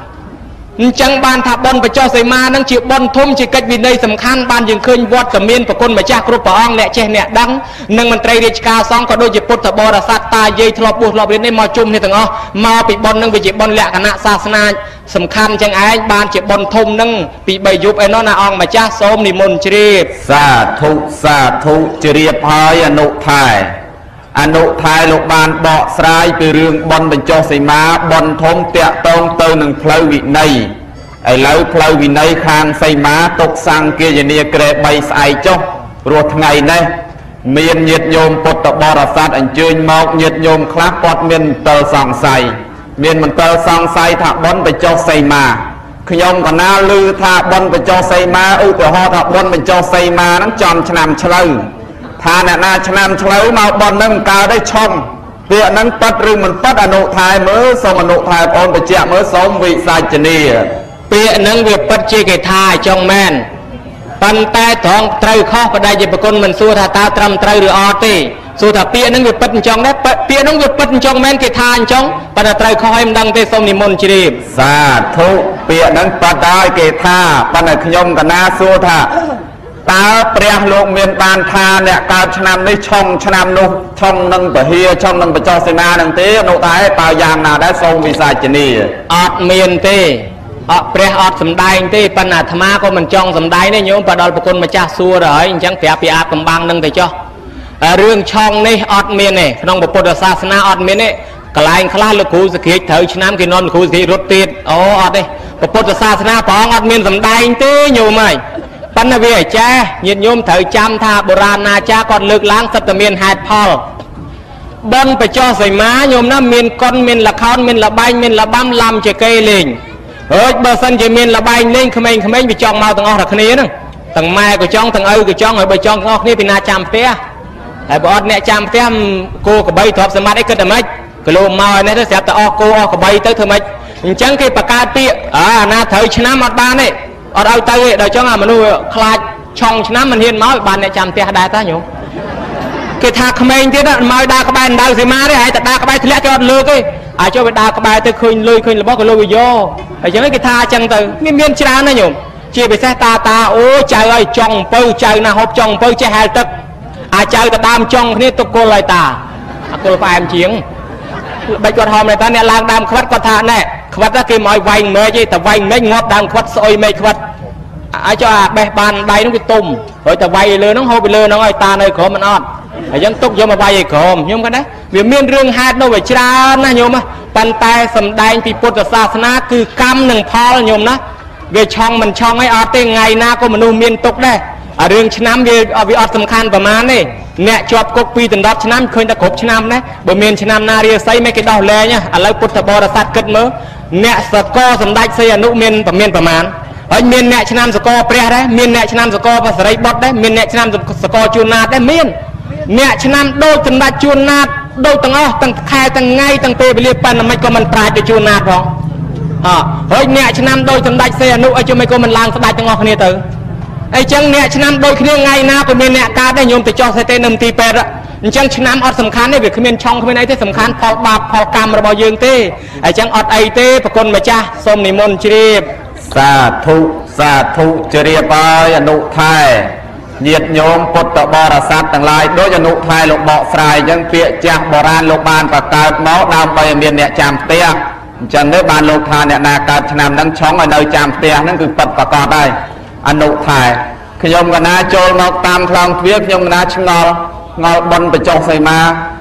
chẳng ban tháp bônไปcho xây ma năng chịu bôn thum chỉ cách vì đây สำคัญ ban dừng khơi vótกับmiềnประคนมาจากกรุ๊ปปองเนี่ยเช่นเนี่ยดังนั่งมันไตรเดชกาสองก็โดยจิพุทธบริษัทตาเย่ทลบบุทลบเรียนได้มาจุ่มเนี่ยถึงอ๋อมาปีบอลนั่งไปจิบอลแหลกคณะศาสนาสำคัญจังไอ้บานจิบอลทุ่มนั่งปีใบยุบไอ้น้องนาอองมาจากโสมนิมนต์เจีบสาธุสาธุเจียบพายอนุทายอนุทายลูกบานเบาสายไปเรื่องบอลเป็นโจสีมาบอลทมเตะตรงเตอหนึ่งเพลวินัยไอ้เล้าเพลวินัยคางใส่ม้าตกสังเกียเนียเกรใบสายจกรวดไงเนี่ยเมียนเย็ดโยมปตบรสัตอันเจยมอกเย็ดโยมคลาปอดเมียนเตอสองใสเมียนมันเตอสองใสถักบอลไปโจใส่มาขยมกันนาลือถักบอลไปโจใส่มาอุปหอถักบอลไปโจใส่มานั่งจอมชนามเฉลยทานนาชนามเฉลยมาบอลนั่งกาได้ช่องเพื่อนั้นปัดรึงมันปัดอนุทายเมื่อสมอนุทายปนไปเจ้าเมื่อสมวิสายเจเนียเปียนังเวียปัจเจกทายจงแมนปันแต่ทองไตรข้อก็ได้ยิบคนมันสู้ท่าตาตรำไตรหรือออตีสู้ท่าเปียนังเวียปัจจงได้เปียนังเวียปัจจงแมนเกทายจงปันไตรข้อให้มันดังเตสมนิมนต์จีบสาธุเปียนังปัดได้เกทาปันขยมกันนาสู้ท่าตาเปรียโลกเมียนบานทาเนี่ยการชนะในช่องชนะนุช่องนังปะเฮียช่องนังปะจอสนานังเตโนตายปายางนาได้ทรงวิสาจนีออดเมียนเตอเปรียอดสำได้เตปัญหาธรรมะก็มันจ้องสำได้เนี่ยโยมปะดอลปะคนมาจ้าซัวเลยจังเปียปีอาตำบางนังแต่จ้าเรื่องช่องนี่ออดเมียนเนี่ยน้องบุปผาศาสนาออดเมียนเนี่ยกลายคลาดลูกครูสกิจเถอชนะกินนอนครูสกิจรถติดโอ้ออดเลยบุปผาศาสนาปองออดเมียนสำได้เตโยมไหมปัญหาเวียแจ้ยินโยมเถอจำท่าโบราณนาจ้าก่อนเลิกล้างสัตเมียนหายพอลบนไปจ่อใส่ม้าโยมน้ำเมียนก้อนเมียนละครเมียนละใบเมียนละบั้มลำจะเกยลิงเฮ้ยเบอร์สันจะเมียนละใบเล่งขมิ้นขมิ้นไปจ้องเมาตั้งออกนี้นึงตั้งแม่ก็จ้องตั้งเอ้ก็จ้องเฮ้ยไปจ้องออกนี้เป็นนาจำเตี้ยไอ้บอสเนี่ยจำเตี้ยกูกับใบทบสมาร์ทไอ้ก็ทำไมก็รู้มาเนี่ยถ้าเสียแต่ออกกูออกกับใบเต้ทำไมจังที่ประกาศเตี้ยอ่านาเถอชนะมาบ้านเนี่ยอดเอาเต้เดี๋ยวจ้องอ่ะมันดูคลาดช่องชนะมันเห็นมาบ้านเนี่ยจำเตี้ยได้ตั้งอยู่คือทาขมิ้นที่นั่นมาดากระบายดาวสีมาได้ไอ้แต่ดากระบายทะเลจะอดเลือกเลยไอ้เจ้าไปดากระบายเต้คืนเลยคืนแล้วบอกก็เลยวิโยไอ้เจ้าไม่กิทาจังเตอมีเมียนชนะนะโยมเจี๊ยบไปแท้ตาตาโอ้ใจไอ้จ้องเปิ้ลใจนะฮอบจ้องเปิ้ลใจแฮลตึกอาใจแต่ดามจ้องนี่ตะโกนลอยตาโกนไฟแอมเฉียงใบกอดหอมในตาเนี่ยล้างดามขวัดกอดทานแน่ขวัดแล้วกินมอยไวเมื่อยี่แต่ไวไม่งอบดามขวัดซอยไม่ขวัดไอ้เจ้าใบบานใบน้องไปตุ่มเฮ้ยแต่ไวเลยน้องโฮไปเลยน้องไอ้ตาในขอมันอดไอ้ยังตกโยมมาใบไอ้ขอมโยมกันนะเวียนเมียนเรื่องฮาดโนเวชรานะโยมอ่ะปันแต่สำแดงปีพุทธศาสนาคือกรรมหนึ่งพอแล้วโยมนะเวช่องมันช่องให้ออดได้ไงนะก็มันนูเมียนตกได้เรื่องชนะเวอวิออดสำคัญประมาณนี้เนี่ยจอบกปีตันดับชนะเคยตะขบชนะนะบ่เมียนชนะนาเรียไซไม่กี่ดอกเลยเนี่ยอะไรพุทธบริษัทเกิดเมื่อเนี่ยสกอสำได้เสียนุเมียนประเมียนประมาณไอ้เมียนเนี่ยชนะสกอเปรี้ยได้เมียนเนี่ยชนะสกอภาษาไรบดได้เมียนเนี่ยชนะสกอจูนาได้เมียนเนี่ยชนะโดยตันดับจูนาโดยตั้งอ๋อตั้งแค่ตั้งไงตั้งเปไปเรียบปันทำไมก็มันปลายไปจูนาพองอ่าเฮ้ยเนี่ยชนะโดยตันดับเสียนุไอ้จูไม่ก็มันลางสบายตั้งอ๋อคนนี้เตอไอ้จังเนี่ยชนะโดยคนนี้ไงนะก็เมียนเนี่ยการได้โยมไปจ่อใส่เตนำตีเป็ดอะจังชนะอดสำคัญเนี่ยเviệcเมียนช่องเมียนไอ้ที่สำคัญพอบาปพอกรรมระบายยืงเต้ไอ้จังอดไอเต้ประกนมาจ้าส้มนิมนต์จีบสาธุสาธุเจริญไปอนุทายเยียดโยมพุทธบริษัทต่างหลายโดยอนุทายโลกเบาสายยังเปียจากโบราณโลกบานประกาศเมาดาวไปเมียนเนี่ยจำเตี้ยจังได้บานโลกทานเนี่ยนาการชนะนั่งช่องไอ้เนยจำเตี้ยนั่นคือปัดประกาศได้อนุทายขยมกันนาโจลมาตามคลองเวียขยมกันนาชงอ งอบนไปจองใส่มา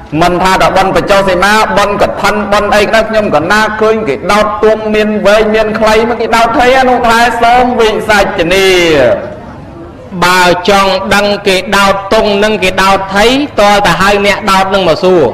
mình tha đã bắn phải cho xì má bắn cả thân bắn ấy đó nhưng còn na khơi cái đau tuông miền về miền khay mà cái đau thấy anh không thấy sớm vị sạch chỉ nè bà chọn đăng cái đau tung nâng cái đau thấy to ta hai nè đau nâng mà xù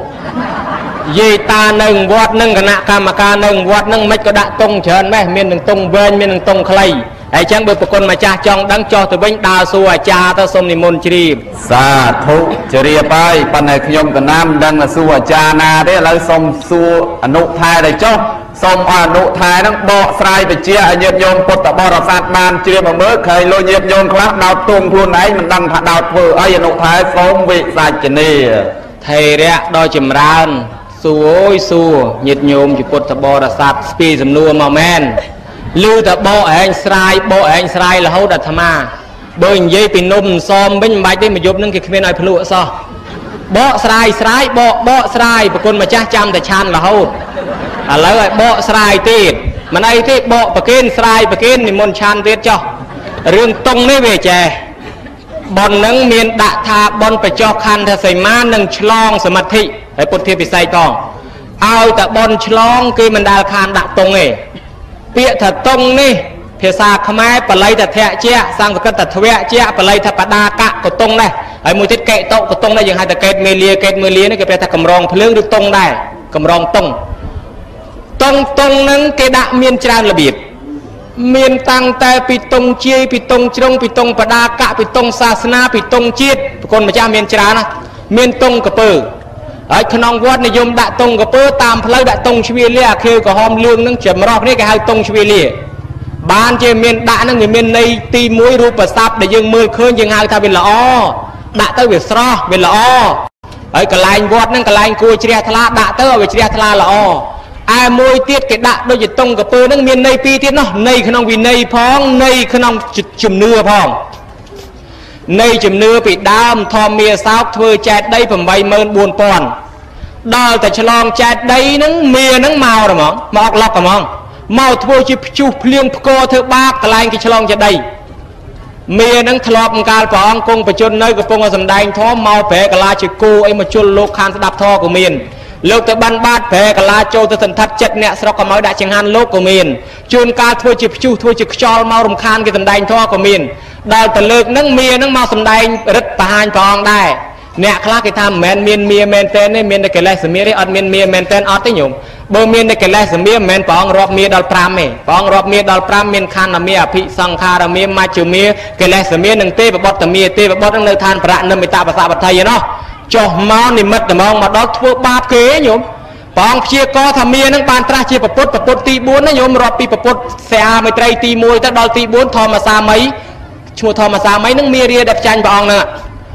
vì ta nâng vót nâng cái nạ ca mà ca nâng vót nâng mấy cái đã tung chơn mấy miền nâng tung bên miền nâng tung khay ấy chẳng bởi con mà cha chọn đăng cho từ bên đào xù à cha ta xông ni môn chì sa thu chì bay pan này khi ông cả nam đăng là xù à cha na đấy là xông xù nụ thai đây cho xong à nụ thái nó bọ sai về chia nhiệt nhôm cột tập bò đào sạt bàn chia mà mới khơi lôi nhiệt nhôm khác đào tung luôn ấy mình đăng thả đào vừa ấy nụ thái xong vị sạch chỉ nè thầy đấy đo chìm ran su ôi su nhiệt nhôm chỉ cột tập bò đào sạt spi dầm nua màu men lưu tập bò anh sai bò anh sai là hậu đặt tham à bởi vậy bị nôm xóm bên bãi đây mà giúp nâng cái bên này phun sao bọ sai sai bọ bọ sai và con mà cha chăm tại chan là hậu à lấy lại bọ sai tiệt mà này thì bọ và kên sai và kên thì môn chan tiệt cho riêng tông đấy về chè bọn nâng miền đã tha bọn phải cho khăn theo xây má nâng chlong sở mặt thị để bột thiệp bị say còn ao tại bọn chlong khi mình đào khăn đã tông ấy bịa thật tông đi phía xa không ai bà lấy thật thẹ chia sang cái thật thẹ chia bà lấy thật bà đa cạ của tông này ấy một thiết kệ tông của tông này dừng hai thật kệ mê lia kệ mê lia này cái thật cầm rong phá được tông này cầm rong tông tông tông nâng cái đạ miên tràn là biệt miên tăng tay bị tông chia bị tông trong bị tông bà đa cạ bị tông xa sna bị tông chiết con mà cha miên tràn á miên tông cà pơ ấy khăn ông vót này dùng đạ tông cà pơ tam phá đạ tông chùy lia kêu có hòm lương nâng chấm rọc này cái hai tông chùy lia ban chơi miền đã nó người miền này ti mũi ru và sáp để dương mưa khơi dương hai ta bên là o đã tới việc so bên là o ấy cả lành vót nâng cả lành cua chia thla đã tới về chia thla là o ai môi tiết cái đã đôi dịch tông cả pơ nâng miền này pi tiết nó này khăn ông vì này phong này khăn ông chùm nưa phong này chùm nưa bị đam thòm mía sao thưa chẹt đây phẩm bay mơn buồn pòn đào tại chlong chẹt đây nâng mía nâng màu rồi mỏng mọc lọc rồi mỏng màu thua chụp chụp liên co thưa ba cái lành cái chlong chẹt đây mía nâng thọp cả phong cung phải chôn nơi cái phong ở sầm đành thó màu phê cái lá chữ cô ấy mà chôn lô khan đạp thò của miền lúc tới ban bát phê cái lá châu tới thần thắt chất nè sau có máu đã chẳng han lô của miền chôn ca thua chụp chụp thua chụp cho màu rồng khan cái sầm đành thò của miền đào từ lực nâng mía nâng màu sầm đành rất tài phong đây nè khá cái tham men miền mía men tên này miền cái lẽ sầm mía đấy ăn miền mía men tên ăn tới nhung bờ miền cái lẽ sầm mía men phong rọp mía đào pram ấy phong rọp mía đào pram miền khan là mía thị sang kha là mía mai chữ mía cái lẽ sầm mía nâng tê và bọt tầm mía tê và bọt nâng nơi than bạ nâng mía ta và sa bát thầy nó cho máu niệm mật để mong mà đó thua ba kế nhung phong chia co tham mía nâng bàn tra chia bát bát bát ti bốn nó nhung rọp pi bát xe mười trai ti môi ta đào ti bốn thò mà sa mấy chùa thò mà sa mấy nâng mía ria đẹp chanh phong nè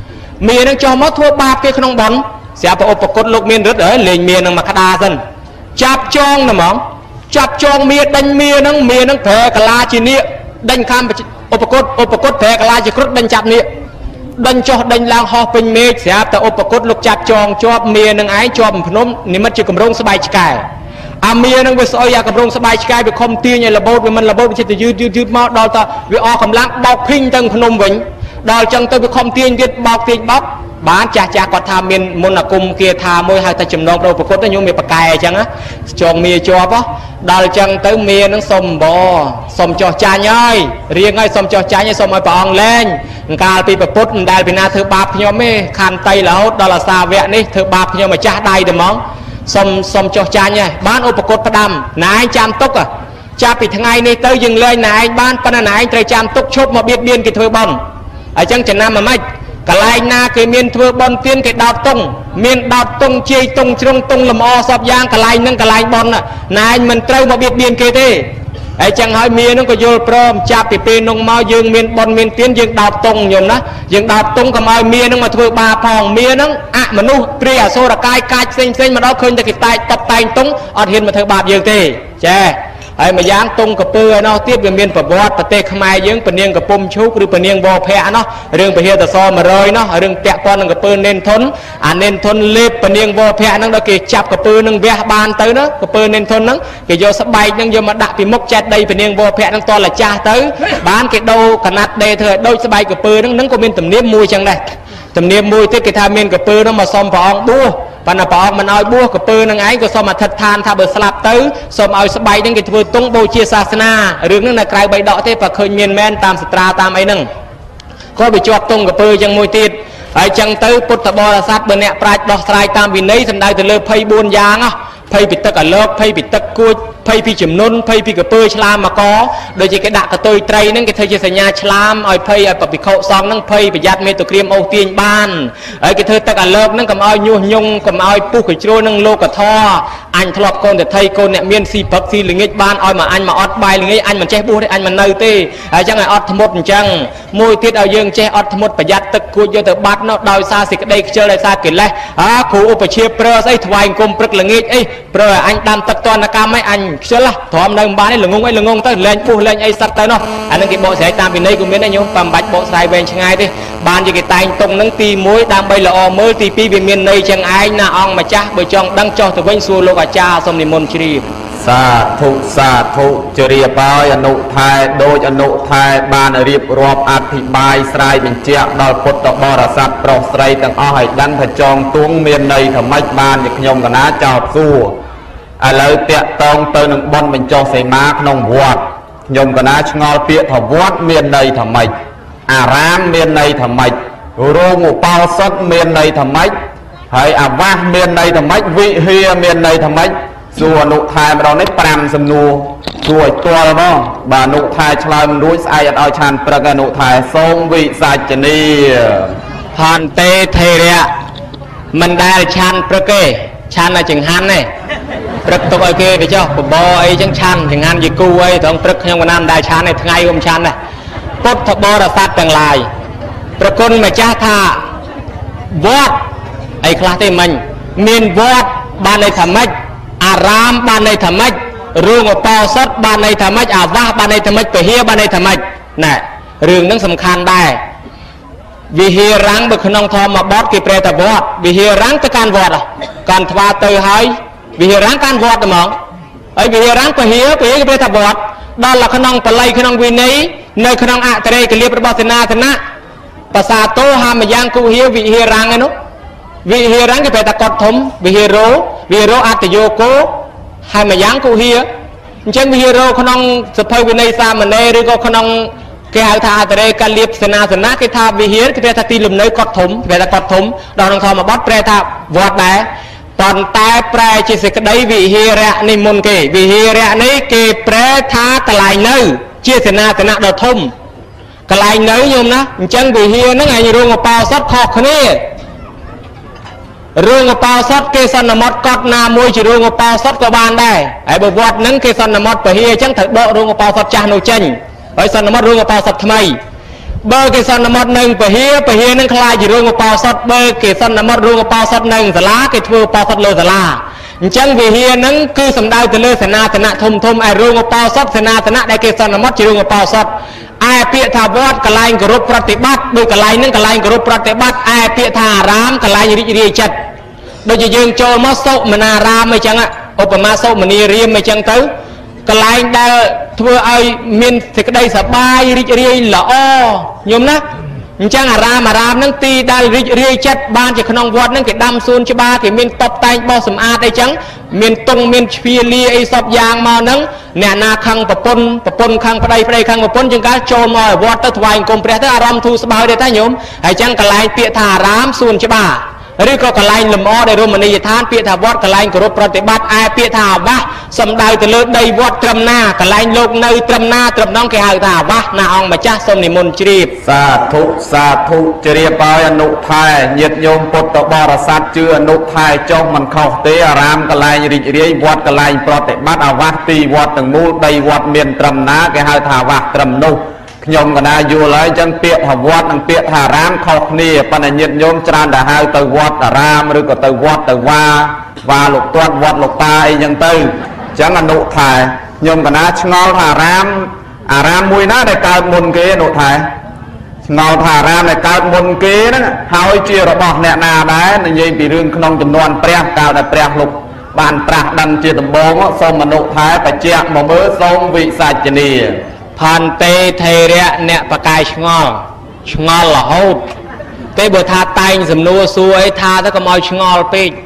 mía nâng cho máu thua ba kế không bắn sẽ bảo ốp cốt lục miên rất đấy liền miên nâng mà đa dân chắp chong nè mỏng chắp chong mía đánh mía nâng mía nâng phê cả la chỉ nia đánh kham ốp cốt ốp cốt phê cả la chỉ cốt đánh chắp nia đánh cho đánh lang ho pin mía sẽ bảo ốp cốt lục chắp chong cho mía nâng ái cho mình phun niệm mất chỉ cầm rong sbai chỉ cài à mía nâng với soi ya cầm rong sbai chỉ cài bị không tiêu như là bột vì mình là bột chỉ từ dư dư dư máu đào ta vì o cầm lang bọc pin từng phun vĩnh đào chân tôi bị không tiêu viết bọc tiền bọc bán cha cha có tham miền môn là cùng kia tham môi hai ta chìm nông đâu bực nó nhung miền bạc cài chẳng á chọn mía cho bó đào chân tới mía nó xôm bò xôm cho cha nhơi riêng ngay xôm cho cha nhơi xôm ai bỏng lên cà pi bực bút đài bên na thứ ba nhóm ấy khăn tay là hốt đó là xa vẹn đi thứ ba nhóm mà cha đai được món xôm xôm cho cha nhơi bán ô bực cốt phát đam nãy chăm túc à cha bị thằng ai này tới dừng lên nãy bán pan nãy trời chăm túc chốt mà biết biên cái thôi bông ở chân trần nam mà mấy cả lại na cái miền thưa bon tiên cái đào tông miền đào tông chơi tông trong tông làm o sập giang cả lại nâng cả lại bon à này mình trâu mà biết biên kia thế ấy chẳng hỏi miền nó có vô prom chạp thì pe nông mau dương miền bon miền tiên dương đào tông nhom đó dương đào tông cầm ai miền nó mà thưa ba phòng miền nó à mà nu pria so là cai cai xinh xinh mà đó khơi từ cái tay tập tay tông ở hiện mà thưa bạc dương thế chè ấy mà giang tung cặp bơ nó tiếp về miền bờ bọt tê khăm ai dưỡng phần niên cặp pum chúc rồi phần niên bò phe nó riêng phần hiện tại so mà rơi nó riêng tẹt con cặp bơ nên thốn à nên thốn lép phần niên bò phe nó đó kì chắp cặp bơ nâng ve bàn tới nó cặp bơ nên thốn nó kì do sắp bay nhưng do mà đặt thì mốc chặt đây phần niên bò phe nó to là cha tới bán cái đâu cả nát đây thôi đôi sắp bay cặp bơ nó nó có miền tầm niêm mùi chẳng đây tầm niêm mùi tới cái tham miền cặp bơ nó mà xóm phong bua ប៉ុន្តែព្រះអង្គមិនឲ្យបួសកពើនឹងឯងក៏សូមអធិដ្ឋានថាបើស្លាប់ទៅសូមឲ្យស្បែកនឹងគេធ្វើទង់បូជាសាសនារឿងហ្នឹងនៅក្រៅបៃដកទេបើឃើញមានមែនតាមសត្រាតាមអីហ្នឹងក៏វាជាប់ទង់កពើយ៉ាងមួយទៀតហើយចឹងទៅពុទ្ធបរិស័ទបើអ្នកប្រាជ្ញដោះស្រាយតាមវិន័យសំដៅទៅលើភ័យបួនយ៉ាងហ៎ភ័យពីទឹកអាលោកភ័យពីទឹកគួចភ័យពីចំនួនភ័យពីកពើឆ្លាមមកកដូចជាគេដាក់កតុយត្រីហ្នឹងគេធ្វើជាសញ្ញាឆ្លាមឲ្យភ័យឲ្យបភិក្ខុសង្ឃហ្នឹងភ័យប្រយ័ត្នមេតុក្រៀមអូសទាញបានហើយគេធ្វើទឹកអាលោកហ្នឹងកុំឲ្យញុះញង់កុំឲ្យពុះកជ្រោនឹងលោកធរអញធ្លាប់កូនតថៃកូនអ្នកមានស៊ីព្រឹកស៊ីល្ងាចបានឲ្យមកអញមកអត់បាយល្ងាចអញមិនចេះបួសទេអញមិននៅទេហើយចឹងឲ្យអត់ធ្មត់អញ្ចឹងមួយទៀតឲ្យយើងចេះអត់ធ្មត់ប្រយ័ត្នទឹកគួចយកទៅបាត់នោះដោយសារសេចក្តីខ្ជិលដោយសារកិលេសអាគ្រូឧបជាប្រើស្អីថ្វាយអង្គមព្រឹកល្ងាចអីប្រើឲ្យអញដាំទឹកតនកម្មអីអញខ្ជិលទ្រាំនៅបាននេះល្ងងអីល្ងងទៅលែងពុះលែងអីសឹកទៅនោះអានឹងគេបកស្រាយតាមវិន័យក៏មានដែរញោមបើមិនបាច់បកស្រាយវែងឆ្ងាយទេបានជាគេតែងតុងនឹងទីមួយដើម្បីល្អមើលទីពីរវាមានន័យចឹងឯងណាអង្គម្ចាស់បើចង់ដឹងចុះទៅវិញសួរលោកអាចារ្យសូមនិមន្តជ្រាបសាធុសាធុជរាបហើយអនុថែដូចអនុថែបានរៀបរាប់អធិប្បាយស្រាយបញ្ជាក់ដល់ពុទ្ធបរិស័ទប្រុសស្រីទាំងអស់ឲ្យដឹងថាចងទួងមានន័យថាម៉េចបានជាខ្ញុំកណាចោតសួរឥឡូវតាក់តងទៅនឹងបនបញ្ចុះសេមាក្នុងវត្តខ្ញុំកណាឆ្ងល់ពាក្យថាវត្តមានន័យថាម៉េចអារាមមានន័យថាម៉េចរោងឧបោសថមានន័យថាម៉េចហើយអាវាសមានន័យថាម៉េចវិហារមានន័យថាម៉េចសួរអនុថែម្ដងនេះប្រាំសំណួរសួរឲ្យទាល់ហ្មងបាទអនុថែឆ្លើយមិនរួចស្អែកអត់ឲ្យឆានព្រឹកអនុថែសូមវិសាចនីហន្តេថេរៈមិនដែលឆានព្រឹកទេឆានតែចង្ហាន់ទេព្រឹកទុកឲ្យគេទៅចុះបបរអីចឹងឆានចង្ហាន់យីគូអីត្រង់ព្រឹកខ្ញុំកណាមិនដែលឆានទេថ្ងៃក៏មិនឆានដែរពុទ្ធបរិស័ទទាំងឡាយប្រគុណម្ចាស់ថាវត្តអីខ្លះទេមិញមានវត្តបានន័យថាម៉េចអារាមបានន័យថាម៉េចរូងឧបោសថបានន័យថាម៉េចអាវាសបានន័យថាម៉េចពហិបានន័យថាម៉េចណែរឿងហ្នឹងសំខាន់ដែរវិហារាំងបើក្នុងធម្មបទគេប្រែថាវត្តវិហារាំងទៅកាន់វត្តកាន់ថ្វាទៅហើយវិហារាំងកាន់វត្តហ្មងហើយវិហារាំងពហិពហិគេប្រែថាវត្តដល់ក្នុងបល័យក្នុងវិន័យនៅក្នុងអតិរេកលៀបរបស់សេនាសនៈបសាទោហាមយ៉ាងគុហាវិហារាំងឯនោះវិហារាំងគេប្រែថាកត់ធំវិហារោវិហារោអត្តយោគោហាមយ៉ាងគុហាអញ្ចឹងវិហារោក្នុងសភៅវិន័យសាមណេរឬក៏ក្នុងគេហៅថាអតិរេកលៀបសេនាសនៈគេថាវិហារគេប្រែថាទីលំនៅកត់ធំគេថាកត់ធំដល់ក្នុងធម្មបទប្រែថាវត្តដែរប៉ុន្តែប្រែជាសេចក្តីវិហារៈនេះមុនគេវិហារៈនេះគេប្រែថាកន្លែងនៅជាសេនាសនៈដ៏ធំកន្លែងនៅញោមណាអញ្ចឹងវិហារហ្នឹងឯងរោងឧបោសថខុសគ្នារោងឧបោសថគេសន្មតកត់ណាមួយជារោងឧបោសថក៏បានដែរហើយបើវត្តហ្នឹងគេសន្មតពហិអញ្ចឹងត្រូវដករោងឧបោសថចាស់នោះចេញហើយសន្មតរោងឧបោសថថ្មីបើគេសន្មតនឹងពហិពហិនឹងខ្លាយជារោងឧបោសថបើគេសន្មតរោងឧបោសថនឹងសាលាគេធ្វើឧបោសថលើសាលាអញ្ចឹងវិហារហ្នឹងគឺសំដៅទៅលើសេនាសនៈធំធំឯរោងឧបោសថសេនាសនៈដែលគេសន្មតជារោងឧបោសថឯពាក្យថាវត្តកន្លែងគោរពប្រតិបត្តិដោយកន្លែងហ្នឹងកន្លែងគោរពប្រតិបត្តិឯពាក្យថាអារាមកន្លែងរីករាយចិត្តដូចជាយើងចូលមកសុមនារាមអីចឹងឧបមាសុមនីរាមអីចឹងទៅកន្លែងដែលធ្វើឲ្យមានសេចក្តីសប្បាយរីករាយល្អញោមណាអញ្ចឹងអារាមអារាមហ្នឹងទីដែលរីករាយចិត្តបានជាក្នុងវត្តហ្នឹងគេដាំសួនច្បារគេមានតុបតែងបោះសម្អាតអីចឹងមានតុងមានជ្វាលាអីសពយ៉ាងមកហ្នឹងអ្នកណាខឹងប្រពន្ធប្រពន្ធខឹងប្តីប្តីខឹងប្រពន្ធជាងកាលចូលមកវត្តទៅថ្វាយអង្គមព្រះទៅអារម្មណ៍ធូរស្បើយដែរតាញោមហើយចឹងកន្លែងពាក្យថាអារាមសួនច្បារឬក៏កន្លែងលំអដែលរមណីយដ្ឋានពាក្យថាវត្តកន្លែងគោរពប្រតិបត្តិឯពាក្យថាអាវាសសំដៅទៅលើដីវត្តត្រឹមណាកន្លែងលោកនៅត្រឹមណាត្រឹមនោះគេហៅថាអាវាសណាអង្គម្ចាស់សូមនិមន្តជ្រាបសាធុសាធុជ្រាបហើយអនុថែញាតិញោមពុទ្ធបរិស័ទជឿអនុថែចុះមិនខុសទេអារាមកន្លែងរីករាយវត្តកន្លែងប្រតិបត្តិអាវាសទីវត្តទាំងមូលដីវត្តមានត្រឹមណាគេហៅថាអាវាសត្រឹមនោះខ្ញុំកណាយល់ហើយអញ្ចឹងពាក្យថាវត្តនិងពាក្យថាអារាមខុសគ្នាប៉ុន្តែញាតិញោមច្រើនតែហៅទៅវត្តអារាមឬក៏ទៅវត្តទៅវាវាលោកទាត់វត្តលោកតាអីអញ្ចឹងទៅអញ្ចឹងអនុថែខ្ញុំកណាឆ្ងល់ថាអារាមអារាមមួយណាដែលកើតមុនគេអនុថែឆ្ងល់ថាអារាមដែលកើតមុនគេហ្នឹងហើយជារបស់អ្នកណាដែរនិយាយពីរឿងក្នុងចំនួនព្រះកាលដែលព្រះលោកបានត្រាស់ដឹងជាដំបូងសូមអនុថែបច្ចៈមកមើលសូមវិសាចនីផន្តេថេរៈអ្នកបកាយឆ្ងល់ឆ្ងល់រហូតទេបើថាតែងសំណួរសួរអីថាទៅកុំឲ្យឆ្ងល់ពេក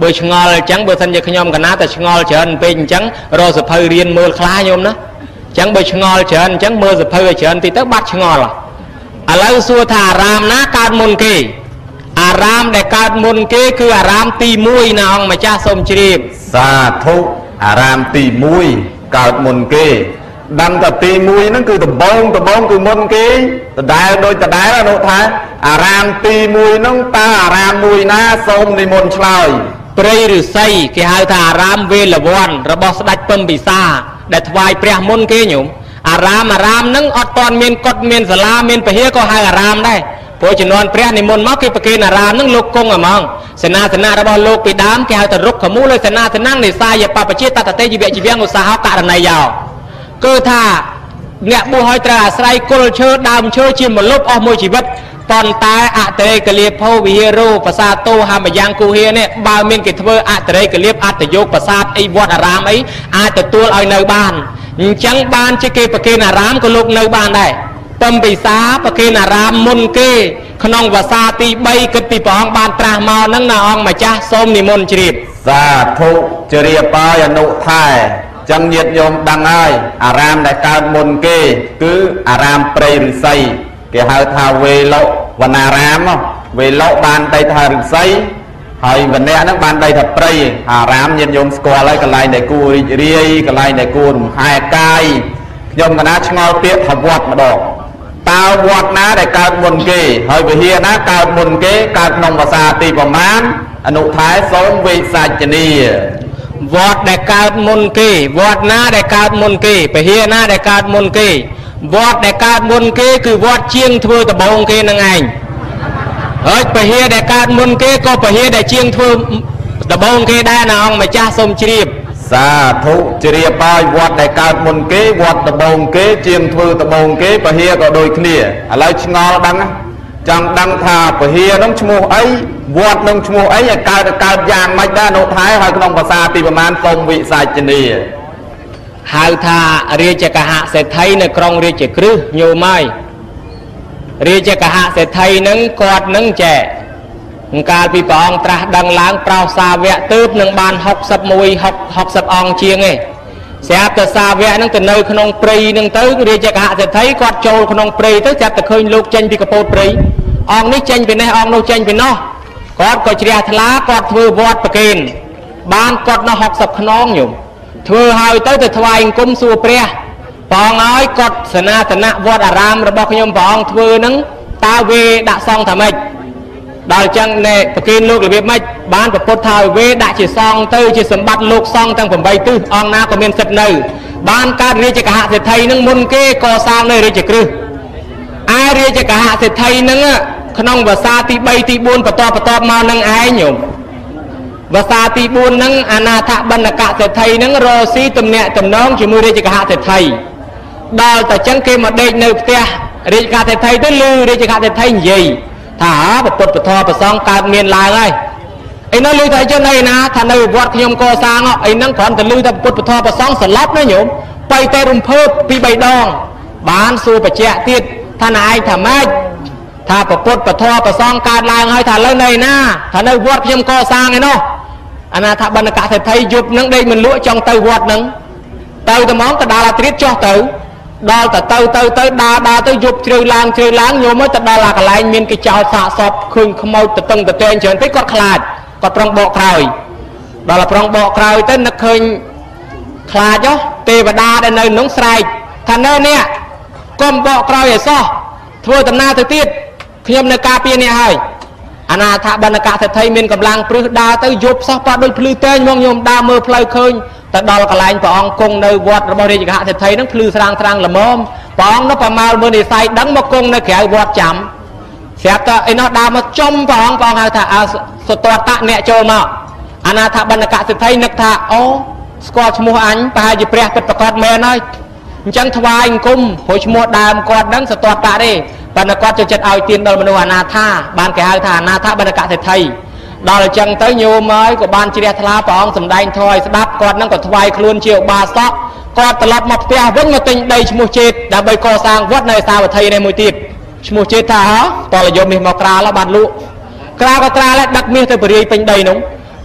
បើឆ្ងល់ចឹងបើសិនជាខ្ញុំកណាតែឆ្ងល់ច្រើនពេកអញ្ចឹងរកសភៅរៀនមើលខ្លាញោមណាចឹងបើឆ្ងល់ច្រើនអញ្ចឹងមើលសភៅឲ្យច្រើនតិចទៅបាត់ឆ្ងល់ឥឡូវសួរថាអារាមណាកើតមុនគេអារាមដែលកើតមុនគេគឺអារាមទីមួយណាអង្គម្ចាស់សូមជ្រាបសាធុអារាមទីមួយកើតមុនគេដឹងតែទីមួយហ្នឹងគឺដំបងដំបងគឺមុនគេដដែលដូចដដែលអនុថាអារាមទីមួយហ្នឹងតើអារាមមួយណាសូមនិមន្តឆ្លើយព្រៃឫស្សីគេហៅថាអារាមវេលវ័នរបស់ស្ដេចពំពិសាដែលថ្វាយព្រះមុនគេញោមអារាមអារាមហ្នឹងអត់តាន់មានកុដិមានសាលាមានពហិក៏ហៅអារាមដែរព្រោះជំនាន់ព្រះនិមន្តមកគេប្រគេនអារាមហ្នឹងលោកគង់ហ្មងសេនាសនៈរបស់លោកពីដើមគេហៅថារុក្ខមូលហើយសេនាសនៈនេសាយបបជាតតតេជីវៈជីវៈឧស្សាហករណីយោគឺថាអ្នកបួសឲ្យត្រូវអាស្រ័យគល់ឈើដើមឈើជាមលុបអស់មួយជីវិតប៉ុន្តែអតរេកលៀបភោវិហារោប្រាសាទតោហមយ៉ាងគូហានេះបើមានគេធ្វើអតរេកលៀបអត្តយោគប្រាសាទអីវត្តអារាមអីអាចទទួលឲ្យនៅបានអញ្ចឹងបានជាគេប្រគេនអារាមក៏លោកនៅបានដែរពំពិសាប្រគេនអារាមមុនគេក្នុងវស្សាទីបីគិតពីព្រះអង្គបានត្រាស់មកហ្នឹងណាអង្គម្ចាស់សូមនិមន្តជ្រាបសាធុជ្រាបបាយអនុថែចឹងញាតិញោមដឹងហើយអារាមដែលកើតមុនគេគឺអារាមព្រៃឫស្សីគេហៅថាវេលវណ្ណារាមវេលបានដីថាឫស្សីហើយវណ្ណៈហ្នឹងបានដីថាព្រៃអារាមញាតិញោមស្គាល់ហើយកន្លែងដែលគួររីករាយកន្លែងដែលគួររំហែកាយខ្ញុំកណាឆ្ងល់ពាក្យថាវត្តម្ដងតើវត្តណាដែលកើតមុនគេហើយវិហារណាកើតមុនគេកើតក្នុងភាសាទីប្រមាណអនុថែសូមវិសាចនីវត្តដែលកើតមុនគេវត្តណាដែលកើតមុនគេពហិណាដែលកើតមុនគេវត្តដែលកើតមុនគេគឺវត្តជាងធ្វើដំបងគេនឹងឯងហើយពហិដែលកើតមុនគេក៏ពហិដែលជាងធ្វើដំបងគេដែរណាអង្គម្ចាស់សូមជ្រាបសាធុជ្រាបបាយវត្តដែលកើតមុនគេវត្តដំបងគេជាងធ្វើដំបងគេពហិក៏ដូចគ្នាឥឡូវឆ្ងល់ដឹងចង់ដឹងថាពហិនោះឈ្មោះអីវត្តនឹងឈ្មោះអីឲ្យកើតកើតយ៉ាងម៉េចដែរអនុថែហើយក្នុងភាសាទីប្រមាណសូមវិសាចនីហៅថារាជកហសេដ្ឋីនៅក្រុងរាជក្រឹសញោមហើយរាជកហសេដ្ឋីនឹងគាត់នឹងចែកកាលពីព្រះអង្គត្រាស់ដឹងឡើងប្រោសសាវកទើបនឹងបានហុកសិបមួយ ហុកសិបអង្គជាងឯងស្រាប់តែសាវកនឹងទៅនៅក្នុងព្រៃនឹងទៅរាជកហសេដ្ឋីគាត់ចូលក្នុងព្រៃទៅចាប់តែឃើញលោកចេញពីកពតព្រៃអង្គនេះចេញពីនេះអង្គនោះចេញពីនោះគាត់ក៏ជ្រះថ្លាគាត់ធ្វើវត្តប្រគេនបានគាត់នៅហុកសិបខ្នងញោមធ្វើហើយទៅទៅថ្វាយអង្គមសួរព្រះព្រះអង្គឲ្យគាត់សេនាសនៈវត្តអារាមរបស់ខ្ញុំព្រះអង្គធ្វើនឹងតើវេដាក់សង់ថាម៉េចដល់ចឹងណែប្រគេនលោករបៀបម៉េចបានប្រពុតថាវេដាក់ជាសង់ទៅជាសម្បត្តិលោកសង់ទាំងប្រាំបីទិសអង្គណាក៏មានសិទ្ធិនៅបានកើតរាជកហសេដ្ឋីនឹងមុនគេកសាងនៅរាជក្រឹសឯរាជកហសេដ្ឋីនឹងក្នុងវស្សាទីបីទីបួនបន្តបន្តមកនឹងឯងញោមវស្សាទីបួននឹងអនាថបណ្ឌកសេដ្ឋីនឹងរស់ស៊ីទំនាក់ទំនងជាមួយរាជកហសេដ្ឋីដល់តែចឹងគេមកដេកនៅផ្ទះរាជកហសេដ្ឋីទៅលឺរាជកហសេដ្ឋីនិយាយថាពុទ្ធពធប្រសងកើតមានឡើងហើយអីនោះលឺតែចឹងឯណាថានៅវត្តខ្ញុំកសាងអីហ្នឹងគ្រាន់តែលឺតែពុទ្ធពធប្រសងស្លាប់ណាញោមបៃតែរំភើបពីបីដងបានសួរបច្ចៈទៀតថាណែឯងថាម៉េចថាពុទ្ធពធប្រសងកើតឡើងហើយថាលើនៅណាថានៅវត្តខ្ញុំកសាងឯនោះអាណាថាបណ្ឌកសេដ្ឋីយប់នឹងដេកមិនលក់ចង់ទៅវត្តនឹងទៅតែហ្មងទៅដល់អាត្រៀតចុះទៅដល់ទៅទៅទៅទៅដើរដើរទៅយប់ជ្រៅឡើងជ្រៅឡើងញោមមកទៅដល់អាកន្លែងមានគេចោលសាកសពឃើញខ្មោចទៅតឹងទៅតែងច្រើនពេកគាត់ខ្លាចគាត់ប្រងបកក្រោយដល់ប្រងបកក្រោយទៅនឹកឃើញខ្លាចហ៎ទេវតាដែលនៅក្នុងស្រែកថានៅនេះកុំបកក្រោយឲ្យសោះធ្វើដំណើរទៅទៀតខ្ញុំនៅការពារនេះហើយអាណាថាបណ្ឌកសេដ្ឋីមានកម្លាំងព្រឹសដើរទៅយប់សោះប៉ះដូចភ្លឺតែងហ្មងញោមដើរមើលផ្លូវឃើញទៅដល់កន្លែងព្រះអង្គគង់នៅវត្តរបស់រាជកហសេដ្ឋីហ្នឹងភ្លឺស្រាងស្រាងល្មមព្រះអង្គនោះប្រមាលមើលនិស័យដឹងមកគង់នៅក្រៅវត្តចាំស្រាប់តែឯនោះដើរមកចំព្រះអង្គព្រះអង្គហៅថាអសតតៈអ្នកចូលមកអាណាថាបណ្ឌកសេដ្ឋីនឹកថាអូស្គាល់ឈ្មោះអញប្រហែលជាព្រះពិតប្រាកដមែនហើយអញ្ចឹងថ្វាយអង្គមព្រោះឈ្មោះដើមគាត់ហ្នឹងសតតៈទេបណ្ឌគាត់ចូលចិត្តឲ្យទានដល់មនុស្សអនាថាបានគេហៅថាអនាថាបណ្ឌកសេដ្ឋីដល់អញ្ចឹងទៅញោមហើយក៏បានជ្រះថ្លាព្រះអង្គសម្ដែងធម៌ឲ្យស្ដាប់គាត់នឹងក៏ថ្វាយខ្លួនជាឧបាសកគាត់ត្រឡប់មកផ្ទះវិញមកទិញដីឈ្មោះចេតដើម្បីកសាងវត្តនៅសាវត្ថីនេះមួយទៀតឈ្មោះចេតថាហ៎តលយមមាសមកក្រាលបានលក់ក្រាលក៏ក្រាលដឹកមាសទៅបរិយាពេញដីនោះ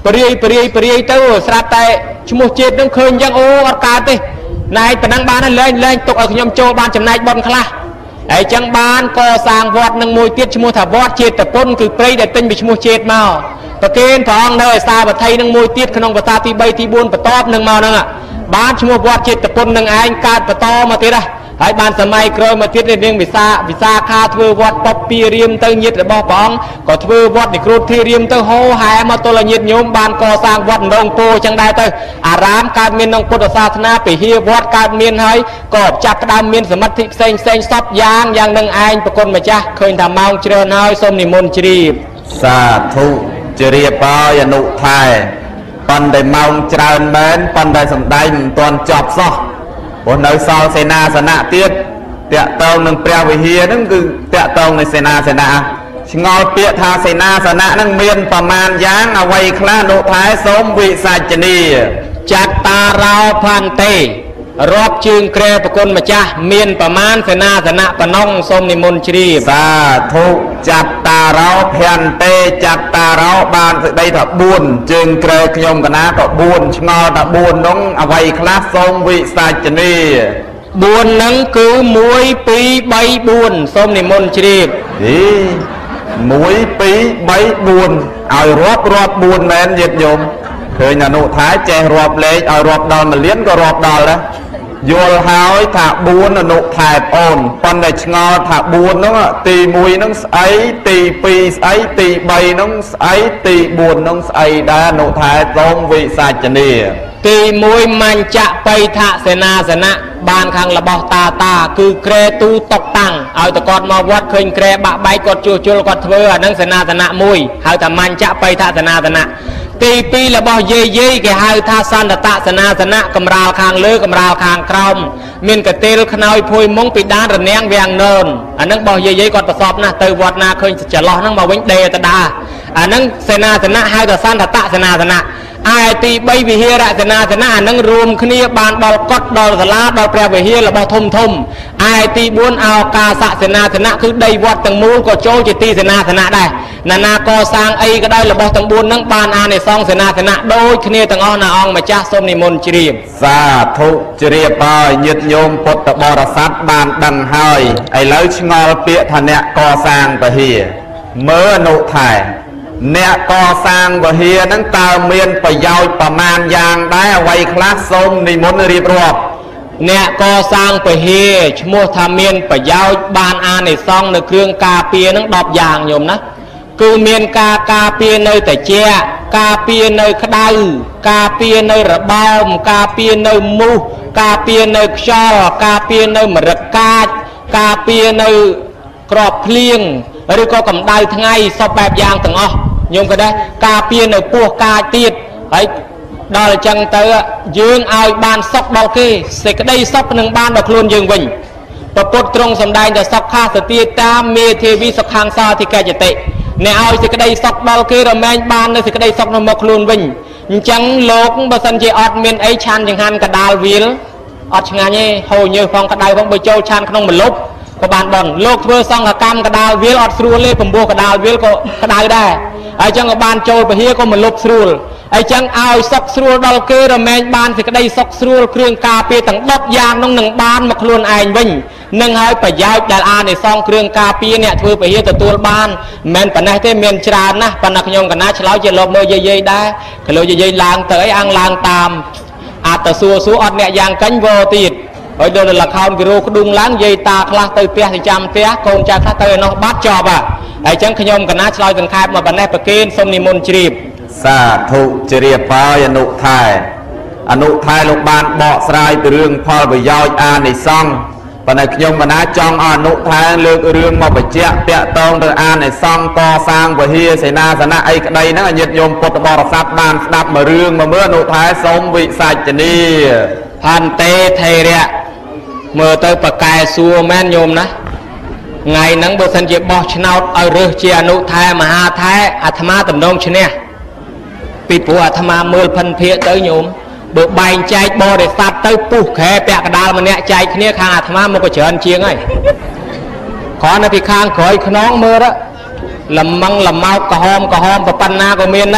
ปรีปรีปรีเต้าสระแต่ชมุเจ็ดนั่งเคยยังโอ้อากาศดินายเป็นนังบ้านนั่นเลยเลยตกเอาขยมโจบ้านจำนายบอลคลาไอ้จังบ้านก็สร้างวอดนังมวยเตี้ยชมุถาวอดเจ็ดแต่ปนคือปรีเด็ดเป็นไปชมุเจ็ดมาประเคนพองเนยซาบัดไทยนังมวยเตี้ยขนมปตาตีใบตีบุญปตอบนังมานังอ่ะบ้านชมุวอดเจ็ดแต่ปนนังไอ้การปตอมาตีได้ให้บ้านสมัยเกลมาติดในเรื่องวิซาวิซาคาทเววัดป๊อปปี้เรียมเตยยิดหรือบ่อปองก็ทเววัดในครูที่เรียมเตยโฮหายมาตัวละยิดโยมบ้านก่อสร้างวัดนองโปจังได้เตยอารามการเมียนนองพุทธศาสนาไปเฮียวัดการเมียนให้ก็จับดามเมียนสมัติเซงเซงซับยางยางนังไอประกนมาจ้าเคยทำมองเจริญให้สมนิมนต์จรีบสาธุจรีบปอยนุไทยปันได้มองเจริญเม้นปันได้สำได้ตอนจอบซะบนในซอเสนาสนะเตี้ยเตะตองนึงเปรี้ยววิเฮียนั่นคือเตะตองในเสนาเสนาชงอเปียทาเสนาสนะนั่งเมียนประมาณยางเอาไว้คลาโนท้ายสมวิสัจนีจัตตาเราพันเตรอบจึงเกรปกลมาจ้าเมียนประมาณเสนาสนะปนองสมนิมนต์จรีบสาธุจัตตาเราเพียนเตจัตตาเราบานได้ถับบุญจึงเกรขยมกันนะถับบุญชงอถับบุญน้องเอาไว้คลาสมวิสัจนีบุญนั้นคือมวยปีใบบุญสมนิมนต์จรีบดีมวยปีใบบุญเอารอบรอบบุญแมนเย็ดโยมเคยนานุท้ายแจงรอบเล็กเอารอบดอนมาเลี้ยนก็รอบดอนแล้วโยลหายถาบุญนานุถ่ายอ่อนปันได้ชงอถาบุญน้องตีมวยน้องไอตีปีไอตีใบน้องไอตีบุญน้องไอได้นุท้ายตรงวิสัจนีตีมวยมันจะไปทะเสนาสนะบ้านข้างระบอบตาตาคือเกรตูตกตังเอาตะกอดมาวัดเคยเกรบะใบกดจูจูกดเถื่อนั่งเสนาสนะมวยเอาแต่มันจะไปทะเสนาสนะตีปีระบอบเย่เย่แกเอาทาสันตะเสนาสนะกำราวข้างเลือกกำราวข้างครอมเมียนกระเตลขนอยพวยมงปิดด้านระเนียงเวียงเนินอันนั้นบอกเย่เย่กดประสอบนะเตยวัดนาเคยจะล้อนั่งมาเว้นเดตดาอันนั้นเสนาสนะเอาแต่สันตะเสนาสนะไอตีใบวิเฮียระเสนาสนะนั่งรวมขณีบานบอลกดดอลสลาดอลแปรวิเฮียระบอบทมทมไอตีบุญเอากาสะเสนาสนะคือได้วัดตังมูลก็โจจิตีเสนาสนะได้นานาก็สร้างไอก็ได้ระบอบตังบุญนั่งบานอาในซองเสนาสนะโดยขณีตังอ้อนาอองมาจ้าสมนิมนต์จรีบสาธุจรีบไปยึดโยมพุทธบริษัทบานดังหอยไอเลิชงอเปียธเนะก็สร้างไปเฮียเมื่อนุไทยเนะก่อสร้างว่าเฮียนั้นตาเมียนประยาวประมาณยางได้ไว้คลาสสมในมนรีบรอบเนะก่อสร้างไปเฮียชโมทาเมียนประยาวบานอาในซองในเครื่องกาเปียนั้นดอกยางโยมนะคือเมียนกากาเปียในแต่เจ้ากาเปียในขดาวกาเปียในระบอมกาเปียในมูกาเปียในชอกาเปียในมรกาดกาเปียในกรอบเพลียงหรือก็กำได้ทั้งไงสอบแบบยางต่างอ๋อโยมก็ได้กาเปียในพวกกาตีดไอ้ดอลจังเตอยืงเอาบานซอกดอลเกเสกได้ซอกหนึ่งบานดอกคลุนยืงวิ่งประปุตรงสำได้แต่ซอกข้าสติตามเมเทวีสขังซาที่แกจะเตะในเอาเสกได้ซอกดอลเกเราแมงบานในเสกได้ซอกนมคลุนวิ่งจังโลกบสันเจออดเมียนไอชันยังหันกระดาลวิลอดชงานเนี่ยโหเยอะฟองกระดาลฟองใบโจชันขนมเหมือนลบก็บานบอลโลกเพื่อส่องกรรมกระดาลวิลอดสรูเล่ผมบัวกระดาลวิลก็กระดาลได้ไอ้จังกับบานโจไปเฮียก็มันลบสรูลไอ้จังเอาซอกสรูลดอลเกอร์แมงบานสิก็ได้ซอกสรูลเครื่องกาเปียตั้งดอกยางน้องหนึ่งบานมาคลุนไอ้วิ่งหนึ่งให้ไปย้ายดาลอาในซองเครื่องกาเปียเนี่ยเธอไปเฮียตัวตัวบานแมนปนัยเทเมียนจรานะปนักยงกันนะเฉลาเจริญเมื่อเย่ยได้ขลุ่ยเย่ยลางเตยอังลางตามอาตสัวสัวอดเนี่ยยางกันโวติดไอ้เดินหลักเขากิโลกดุงล้างเย่ยตาคลาเตยเปียที่จำเปียโกงจากคลาเตยน้องบัดจอบอ่ะไอ้จังขยมกันนะชลอยกันคายมาบันแนปะเกณฑ์สมนิมนต์จรีบสาธุจรีบปอยอนุไทยอนุไทยลูกบานเบาะสลายไปเรื่องพอไปย่อยอาในซองปนัยขยมกันนะจองอนุไทยเลือกเรื่องมาไปเจี๊ยเปียตองเรื่องอาในซองก่อสร้างไปเฮียเสนาสนะไอ้กระไดนั่งยึดโยมปตบรสัตบานดับมาเรื่องมาเมื่ออนุไทยสมวิสัจนีพันเตไทยเรียเมื่อเตยประกายสัวแม่นโยมนะไงนังบสันเจ็บบอชนาเอาเรือเจียนุไทยมหาไทยอาตมาตำนงชเนี่ยปีปัวอาตมาเมื่อพันเพียเตยโยมเบิกใบใจบอได้สัตว์เตยปุ๊แค่แปะกระดาลมันเนี่ยใจเนี่ยข้างอาตมามันก็เฉินเชียงไงขอในพิข้างขออีกน้องเมื่อละลำมังลำเมากระหอมกระหอมปะปันนาก็เมียนได้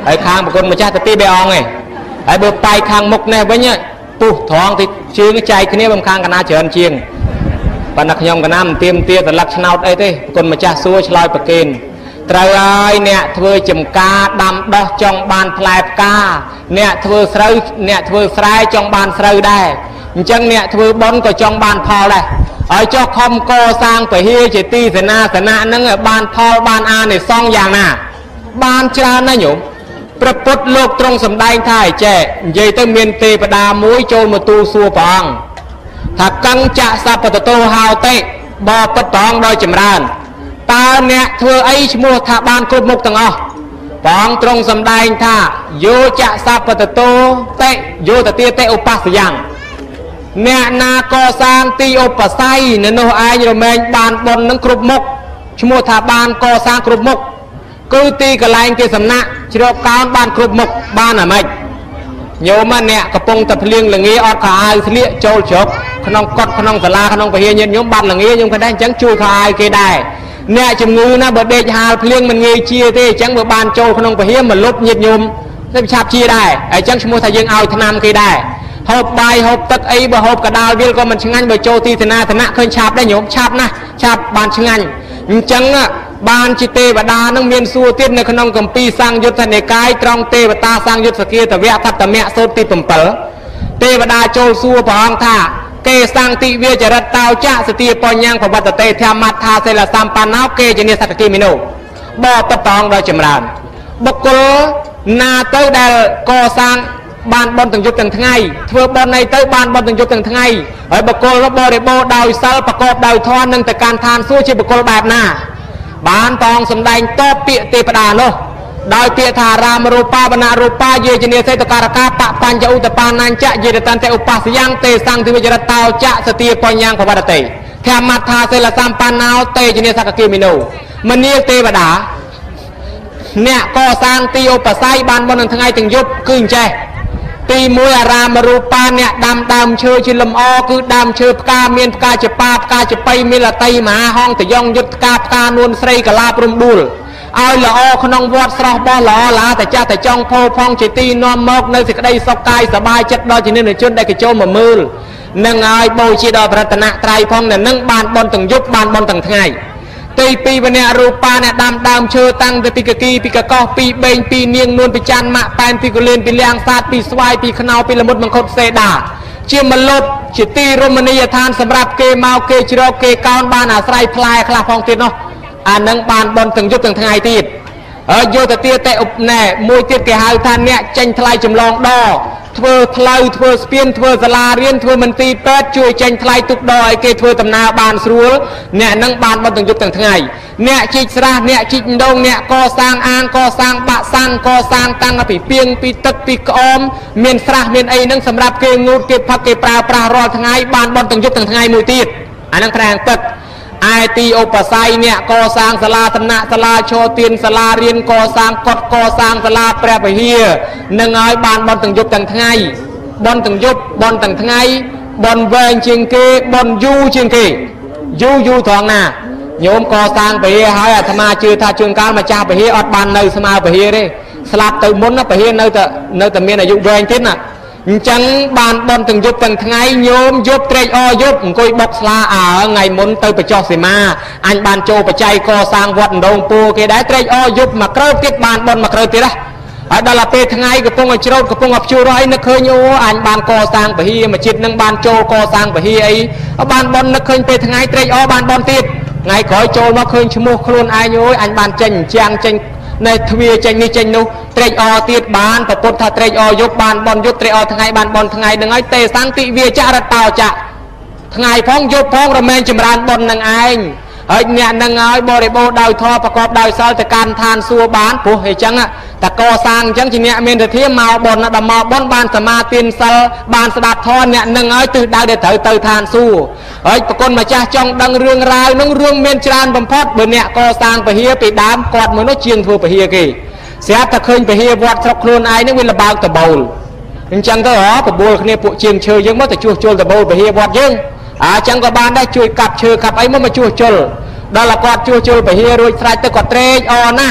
ហើយខាងប្រគុណម្ចាស់ទៅទីបេអងឯងហើយបើបាយខាងមុខនេះវិញពុះត្រង់ទីជើងចែកគ្នាបំខាងកណាច្រើនជាងប៉ុន្តែខ្ញុំកណាមិនទៀមទាត្រឡឹកឆ្នោតអីទេប្រគុណម្ចាស់សួរឆ្លើយប្រកេនត្រូវហើយអ្នកធ្វើចំការដាំដោះចង់បានផ្លែផ្កាអ្នកធ្វើស្រូវអ្នកធ្វើស្រែចង់បានស្រូវដែរអញ្ចឹងអ្នកធ្វើបុណ្យក៏ចង់បានផលដែរហើយចុះខំកសាងពហិជាទីសេនាសនៈហ្នឹងឲ្យបានផលបានអានិសង្សយ៉ាងណាបានច្រើនណាស់ញោមព្រះពុទ្ធលោកទ្រង់សម្ដែងថាឯចេះនិយាយទៅមានទេវតាមួយចូលមកទូលសួរព្រះអង្គថាកੰចៈសពតតោហោតិបបិទ្ធព្រះអង្គដោយចម្រើនតើអ្នកធ្វើអីឈ្មោះថាបានគ្រប់មុខទាំងអស់ព្រះអង្គទ្រង់សម្ដែងថាយោចៈសពតតោតិយោតទាតិឧបស្សយ៉ាងអ្នកណាកសាងទីឧបស័យនៅនោះឯងរមែងបានបុណ្យនឹងគ្រប់មុខឈ្មោះថាបានកសាងគ្រប់មុខគឺទីកន្លែងគេសំណាក់ជ្រកកោនបានគ្រប់មុខបានអាម៉េចញោមអ្នកកំពុងតែភ្លៀងល្ងាអត់ខោអាវស្លៀកចូលជ្រកក្នុងកត់ក្នុងសាលាក្នុងពហិញាតិញោមបាត់ល្ងាញោមក៏ដែរអញ្ចឹងជួយខោអាវគេដែរអ្នកជំងឺណាបើដេកហាលភ្លៀងមិនងាយជាទេអញ្ចឹងបើបានចូលក្នុងពហិមកលុបញាតិញោមទៅឆាប់ជាដែរអញ្ចឹងឈ្មោះថាយើងឲ្យថ្នាំគេដែរហូបបាយហូបទឹកអីបើហូបកដាលវាលក៏មិនឆ្ងាញ់បើចូលទីសេនាសនៈឃើញឆាប់ដែរញោមឆាប់ណាស់ឆាប់បានឆ្ងាញ់អញ្ចឹងបានជាទេវតានឹងមានសួរទៀតនៅក្នុងគម្ពីរសង្យុត្តនិកាយត្រង់ទេវតាសង្យុត្តសគាតវៈបត្តមៈសូត្រទី7ទេវតាចូលសួរព្រះអង្គថាគេសង្តិវាចរិតតោចៈសតិបញ្ញាងភវតតេធម្មថាសិលសម្បណ្ណោគេជានិសកគិមិណោបបតងដោយចម្រើនបុគ្គលណាទៅដែលកសាងបានបន់ទាំងយប់ទាំងថ្ងៃធ្វើបន់ណីទៅបានបន់ទាំងយប់ទាំងថ្ងៃហើយបុគ្គលបរិបូរដោយសិលប្រកបដោយធម៌នឹងទៅកាន់ឋានសួគ៌ជាបុគ្គលបែបណាបានតងសម្ដែងតបពាក្យទេវតានោះដោយពាក្យថារាមរូបាវណៈរូបាយេជនេសេតការកាបបញ្ចឧតបាណាញ្ចយេតតន្តឧបស្សយ៉ាងទេសង្ឃវិចរតោចៈសតិបញ្ញាងភវតតេធម្មថាសិលសម្បណ្ណោតេជនេសកគិមិណោមនាលទេវតាអ្នកកសាងទីឧបស័យបានមុននឹងថ្ងៃទាំងយប់គឺអញ្ចេះទីមួយអារាមរូបាអ្នកដាំដើមឈើជាលំអគឺដើមឈើផ្កាមានផ្កាចប៉ាផ្កាចប៉ីមានលតីមហាហងតយងយុទ្ធផ្កាផ្កានួនស្រីកាឡាព្រំដួលឲ្យល្អក្នុងវត្តស្រស់បោះល្អឡាតែចាស់តែចង់ផោផង់ជាទីនាំមកនៅសេចក្តីសុខកាយសบายចិត្តដល់ជំនាញជនដែលគេចូលមកមើលនឹងឲ្យបូជាដល់ប្រតនត្រ័យផងនៅនឹងបានបន់ទាំងយប់បានបន់ទាំងថ្ងៃទីពីរវអ្នករូបាអ្នកដាំដើមឈើតាំងពីពីកគីពីកកោសពីបេងពីនាងនួនពីច័ន្ទម៉ាក់ប៉ែនពីកលៀនពីលៀងសាទពីស្វាយពីខ្នោពីលមុតមង្ឃុតសេដាជាមលុបជាទីរមណីយដ្ឋានសម្រាប់គេមកគេជ្រកគេកោនបានអាស្រ័យផ្លែខ្លះផងទៀតនោះអានឹងបានបន់ទាំងយប់ទាំងថ្ងៃទៀតហើយយកទៅទៀតតែឧបណែមួយទៀតគេហៅថាអ្នកចេញថ្លៃចម្លងដធ្វើផ្លូវធ្វើស្ពានធ្វើសាលារៀនធ្វើមន្ទីរពេទ្យជួយចេញថ្លៃទុកដឲ្យគេធ្វើដំណើរបានស្រួលអ្នកនឹងបានបន់ទាំងយប់ទាំងថ្ងៃអ្នកជីកស្រះអ្នកជីកដងអ្នកកសាងអាងកសាងបាក់សាំងកសាងតាំងពីពីងពីទឹកពីក្អមមានស្រះមានអីហ្នឹងសម្រាប់គេងូតគេផឹកគេប្រើប្រាស់រាល់ថ្ងៃបានបន់ទាំងយប់ទាំងថ្ងៃមួយទៀតអាហ្នឹងប្រាំងទឹកឯទីឧបស័យអ្នកកសាងសាលាតំណាក់សាលាឈរទានសាលារៀនកសាងកត់កសាងសាលាព្រះវិហារនឹងឲ្យបានបន់ទាំងយប់ទាំងថ្ងៃបន់ទាំងយប់បន់ទាំងថ្ងៃបន់វែងជាងគេបន់យូរជាងគេយូរយូរត្រង់ណាញោមកសាងវិហារហើយអាត្មាជឿថាជួនកាលម្ចាស់វិហារអត់បាននៅស្មើវិហារទេស្លាប់ទៅមុនវិហារនៅតែនៅតែមានអាយុវែងទៀតណាអញ្ចឹងបានបន់ទាំងយប់ទាំងថ្ងៃញោមយប់ត្រេកអរយប់អង្គុយបុកស្លាអើថ្ងៃមុនទៅបច្ចោះសីមាអញបានចូលបច្ច័យកសាងវត្តដងពូគេដែរត្រេកអរយប់មកក្រោយទៀតបានបន់មកក្រោយទៀតណាហើយដល់ពេលថ្ងៃកំពុងឲ្យច្រូតកំពុងឲ្យភ្ជួររអីនឹកឃើញអូអញបានកសាងពហិមួយជាតិនឹងបានចូលកសាងពហិអីបានបន់នឹកឃើញពេលថ្ងៃត្រេកអរបានបន់ទៀតថ្ងៃក្រោយចូលមកឃើញឈ្មោះខ្លួនឯងអូយអញបានចេញជាងចេញនៅទ្វាចេញនេះចេញនោះត្រេកអរទៀតបានប្រពុតថាត្រេកអរយប់បានបនយប់ត្រេកអរថ្ងៃបានបនថ្ងៃនឹងហើយទេសន្តិវាចរតោចៈថ្ងៃផងយប់ផងរមែងចម្រើនបននឹងឯងហើយអ្នកនឹងឲ្យបរិបូរដោយធម៌ប្រកបដោយសិលទៅកាន់ឋានសួគ៌បានព្រោះអីចឹងតកសាងអញ្ចឹងជាអ្នកមានទធាមកបនដល់មកបនបានសមាទានសិលបានស្ដាប់ធម៌អ្នកនឹងឲ្យទិសដៅដែលត្រូវទៅឋានសួគ៌ហើយប្រគុណម្ចាស់ចង់ដឹងរឿងរ៉ាវនោះរឿងមានច្រើនបំផុតបើអ្នកកសាងពហិពីដើមគាត់មួយនោះជាងធ្វើពហិគេស្រាប់តែឃើញពហិវត្តស្រុកខ្លួនឯងនឹងវាលបើកតបូលអញ្ចឹងទៅហ៎បបួលគ្នាពួកជាងឈើយើងមកទៅជួសជុលតបូលពហិវត្តយើងអញ្ចឹងក៏បានដែរជួយកាប់ឈើកាប់អីមកមកជួសជុលដល់គាត់ជួសជុលពហិរួចស្រេចទៅគាត់ត្រេកអរណាស់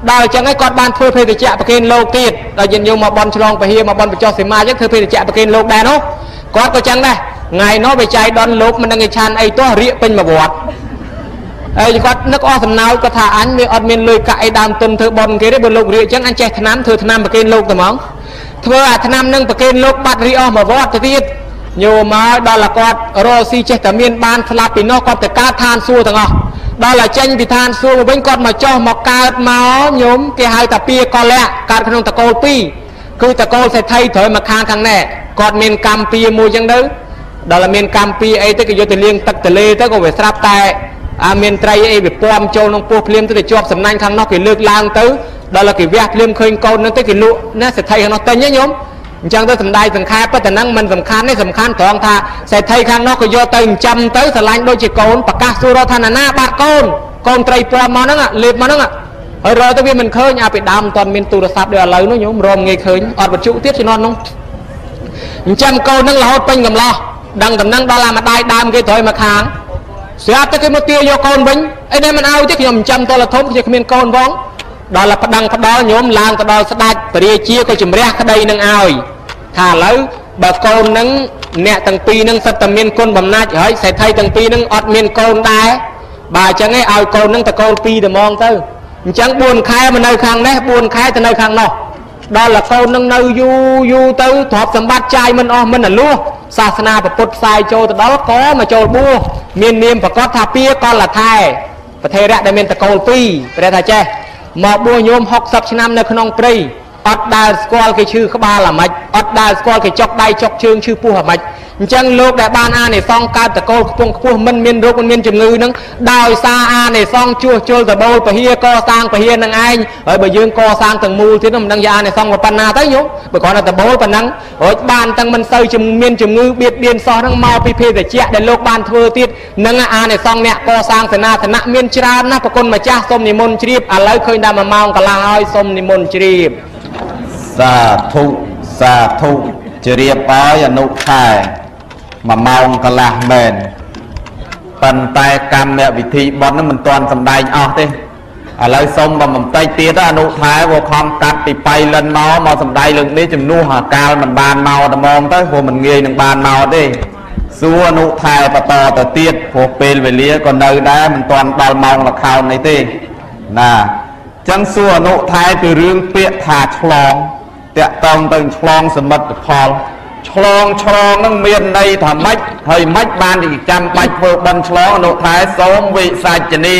ដល់ចឹងឯងគាត់បានធ្វើភេទជ្ជៈប្រគេនលោកទៀតដល់យើងយកមកបន់ឆ្លងពហិមកបន់បញ្ចុះសីមាចឹងធ្វើភេទជ្ជៈប្រគេនលោកដែរនោះគាត់ក៏ចឹងដែរថ្ងៃនោះវិច័យដនលោកមិនដឹងឯឆានអីទាស់រៀកពេញមកវត្តហើយគាត់នឹកអស់សំណោចគាត់ថាអញវាអត់មានលុយកាក់អីដើមទុនធ្វើបន់គេទេបើលោករៀកចឹងអញចេះឆ្នាំធ្វើឆ្នាំប្រគេនលោកតែហ្មងធ្វើអាឆ្នាំនឹងប្រគេនលោកបាត់រីអស់មកវត្តទៅទៀតញោមមកដល់គាត់រស់ស៊ីចេះតែមានបានស្លាប់ពីនោះគាត់ទៅកើតឋានសួគ៌ទាំងអស់ដល់តែចេញពីឋានសួគ៌មកវិញគាត់មកចុះមកកើតមកញោមគេហៅថាពីកលៈកើតក្នុងតកូលពីរគឺតកូលសេដ្ឋីត្រូវមកខាងខាងណែគាត់មានកម្មពីមួយចឹងទៅដល់តែមានកម្មពីអីទៅគេយកទៅលាងទឹកទលេទៅក៏វាស្រាប់តែអាមានត្រីអីវាពំចូលក្នុងពោះភ្លាមទៅជាប់សំណាញ់ខាងនោះគេលើកឡើងទៅដល់តែគេវះភ្លាមឃើញកូននឹងទៅគេលក់ណាសេដ្ឋីខាងនោះទិញញោមអញ្ចឹងទៅសំដាយសង្ខេបប៉ុន្តែហ្នឹងមិនសំខាន់ទេសំខាន់ត្រង់ថាសេដ្ឋីខាងនោះក៏យកទៅចិញ្ចឹមទៅស្រឡាញ់ដូចជាកូនប្រកាសសួររកថាណាបាត់កូនកូនត្រីពណ៌មកហ្នឹងលេបមកហ្នឹងហើយរកទៅវាមិនឃើញអាពីដើមមិនទាន់មានទូរស័ព្ទដូចឥឡូវនោះញោមរមងាយឃើញអត់បច្ចុទៀតជំនាន់នោះអញ្ចឹងកូនហ្នឹងរហូតពេញកំឡោះដឹងតំណឹងដល់អាម្ដាយដើមគេត្រូវមកខាងស្រាប់តែគេមកទាយកកូនវិញអីដែលមិនឲ្យទេខ្ញុំចិញ្ចឹមតលធំខ្ញុំគ្មានកូនផងដល់តែប្តឹងផ្ដាល់ញោមឡើងទៅដល់ស្ដេចពរាជាក៏ជំរះក្តីនឹងឲ្យថាឥឡូវបើកូននឹងអ្នកទាំងពីរនឹងសិតតែមានគុណបំណាច់ហើយសេដ្ឋីទាំងពីរនឹងអត់មានកូនដែរបើអញ្ចឹងឯងឲ្យកូននឹងទៅកូនពីរតែហ្មងទៅអញ្ចឹងបួនខែមកនៅខាងនេះបួនខែទៅនៅខាងនោះដល់តែកូននឹងនៅយូរយូរទៅទ្រព្យសម្បត្តិចាយមិនអស់មិនអលួសសាសនាពុទ្ធផ្សាយចូលទៅដល់ក៏មកចូលបួសមាននាមប្រកាសថាពីកលថែប្រធេរៈដែលមានតកូលពីរព្រះថាចេះមកបួសញោមហុកសិបឆ្នាំនៅក្នុងព្រៃអត់ដើរស្គាល់គេឈឺក្បាលអាម៉េចអត់ដើរស្គាល់គេចុកដៃចុកជើងឈឺពោះអាម៉េចអញ្ចឹងលោកដែលបានអានិសង្សកើតតកូលខ្ពង់ខ្ពស់មិនមានរោគមិនមានជំងឺនឹងដោយសារអានិសង្សជួសជុលតបូលពហិកសាងពហិនឹងឯងហើយបើយើងកសាងទាំងមូលទៀតមិនដឹងយ៉ាងអានិសង្សប៉ុណ្ណាទៅញោមបើគ្រាន់តែតបូលប៉ុណ្ណឹងរួចបានទាំងមិនសូវមានជំងឺបៀតបៀនសោះហ្នឹងមកពីភេទជ្ជៈដែលលោកបានធ្វើទៀតនឹងអានិសង្សអ្នកកសាងសេនាសនៈមានច្រើនណាស់ប្រគុណម្ចាស់សូមនិមន្តជ្រាបឥឡូវឃើញដល់មួយម៉ោងកន្លះហើយសូមនិមន្តជ្រាបសាធុសាធុជ្រាបឲ្យអនុខែមួយម៉ោងកន្លះមែនប៉ុន្តែកម្មវិធីបន់ហ្នឹងមិនទាន់សម្ដែងអស់ទេឥឡូវសូមបំបន្តិចទៀតអនុខែវខំកាត់ពីបៃលិនមកមកសម្ដែងលើកនេះជំនួសអាកាលមិនបានមកតែហ្មងទៅព្រោះមិនងាយនឹងបានមកទេសួរអនុខែបន្តទៅទៀតព្រោះពេលវេលាក៏នៅដែរមិនទាន់ដល់ម៉ោងល្ខោននេះទេណាចឹងសួរអនុថែពីរឿងពាក្យថាឆ្លងតាក់តងទៅឆ្លងសមិទ្ធផលឆ្លងឆ្លងនឹងមានន័យថាម៉េចហើយម៉េចបានទីចាំបាច់ធ្វើបន់ឆ្លងអនុថែសូមវិសាចនី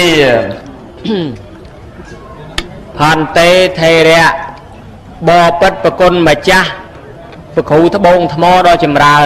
ផន្តេថេរៈបបិទ្ធប្រគុណម្ចាស់ព្រះគ្រូត្បូងថ្មដ៏ចម្រើន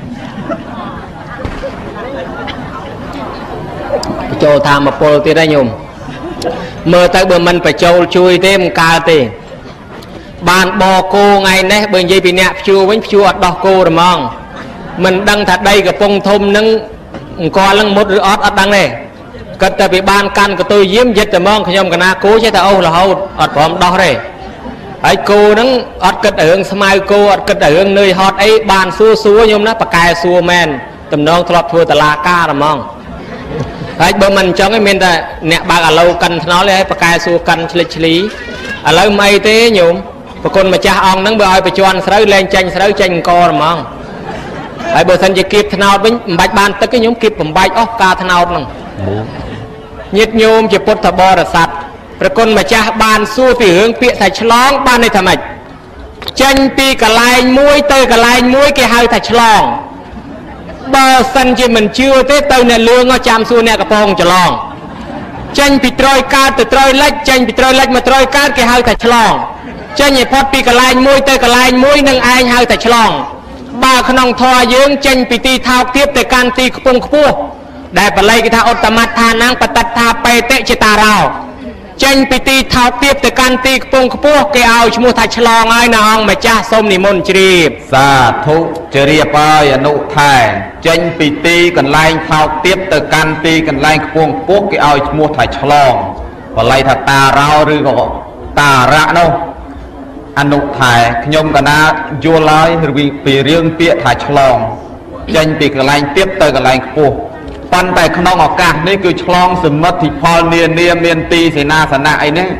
បញ្ចូលធម្មពលទៀតហើយញោមមើលទៅបើមិនបញ្ចូលជួយទេមិនកើតទេបានបគោថ្ងៃនេះបើនិយាយពីអ្នកភ្ជួរវិញភ្ជួរអត់ដោះគោហ្មងមិនដឹងថាដីកំពង់ធំនឹងអង្គលនឹងមុតឬអត់អត់ដឹងទេគិតតែពីបានកាន់កតុយយាមយិតតែហ្មងខ្ញុំកណាគោចេះតែអូសរហូតអត់ព្រមដោះទេហើយគោនឹងអត់គិតរឿងស្មៅគោអត់គិតរឿងនឿយហត់អីបានសួរសួរខ្ញុំណាប៉កែសួរមែនតំណងធ្លាប់ធ្វើតឡាការហ្មងហើយបើមិនអញ្ចឹងឯងមានតែអ្នកបើកអាឡូកាន់ថ្នល់ឯងប៉កែសួរកាន់ឆ្លិចឆ្លីឥឡូវមិនអីទេញោមប្រគុណម្ចាស់អង្គហ្នឹងបើឲ្យបញ្ជាន់ស្រូវលែងចាញ់ស្រូវចាញ់អង្គហ្មងហើយបើសិនជាគៀបថ្នោតវិញមិនបាច់បានទឹកទេញោមគៀបបំបែកអស់ការថ្នោតហ្នឹងញាតិញោមជាពុទ្ធបរិស័ទប្រគុណម្ចាស់បានសួរពីរឿងពាក្យថាឆ្លងបានន័យថាម៉េចចេញពីកន្លែងមួយទៅកន្លែងមួយគេហៅថាឆ្លងបើសិនជាមិនជឿទេទៅអ្នកលឿងចាំសួរអ្នកកំពងច្រឡងចេញពីត្រើយកើតទៅត្រើយលិចចេញពីត្រើយលិចមកត្រើយកើតគេហៅថាឆ្លងចេញឲ្យផុតពីកន្លែងមួយទៅកន្លែងមួយនឹងឯងហៅថាឆ្លងបើក្នុងធម៌យើងចេញពីទីថោកទាបទៅកាន់ទីខ្ពង់ខ្ពស់ដែលបល័យគេថាឧត្តមដ្ឋានបតថាបេតិចេតារោចេញពីទីថោកទាបទៅកាន់ទីខ្ពង់ខ្ពស់គេឲ្យឈ្មោះថាឆ្លងហើយណាអង្គម្ចាស់សូមនិមន្តជ្រាបសាធុជ្រាបឲ្យអនុថែចេញពីទីកន្លែងថោកទាបទៅកាន់ទីកន្លែងខ្ពង់ខ្ពស់គេឲ្យឈ្មោះថាឆ្លងបល័យថាតារោឬក៏តារៈនោះអនុថែខ្ញុំកណាយល់ហើយពីរឿងពាក្យថាឆ្លងចេញពីកន្លែងទាបទៅកន្លែងខ្ពស់ប៉ុន្តែក្នុងឱកាសនេះគឺឆ្លងសមិទ្ធផលនានាមានទីសេនាសនៈអីនេះ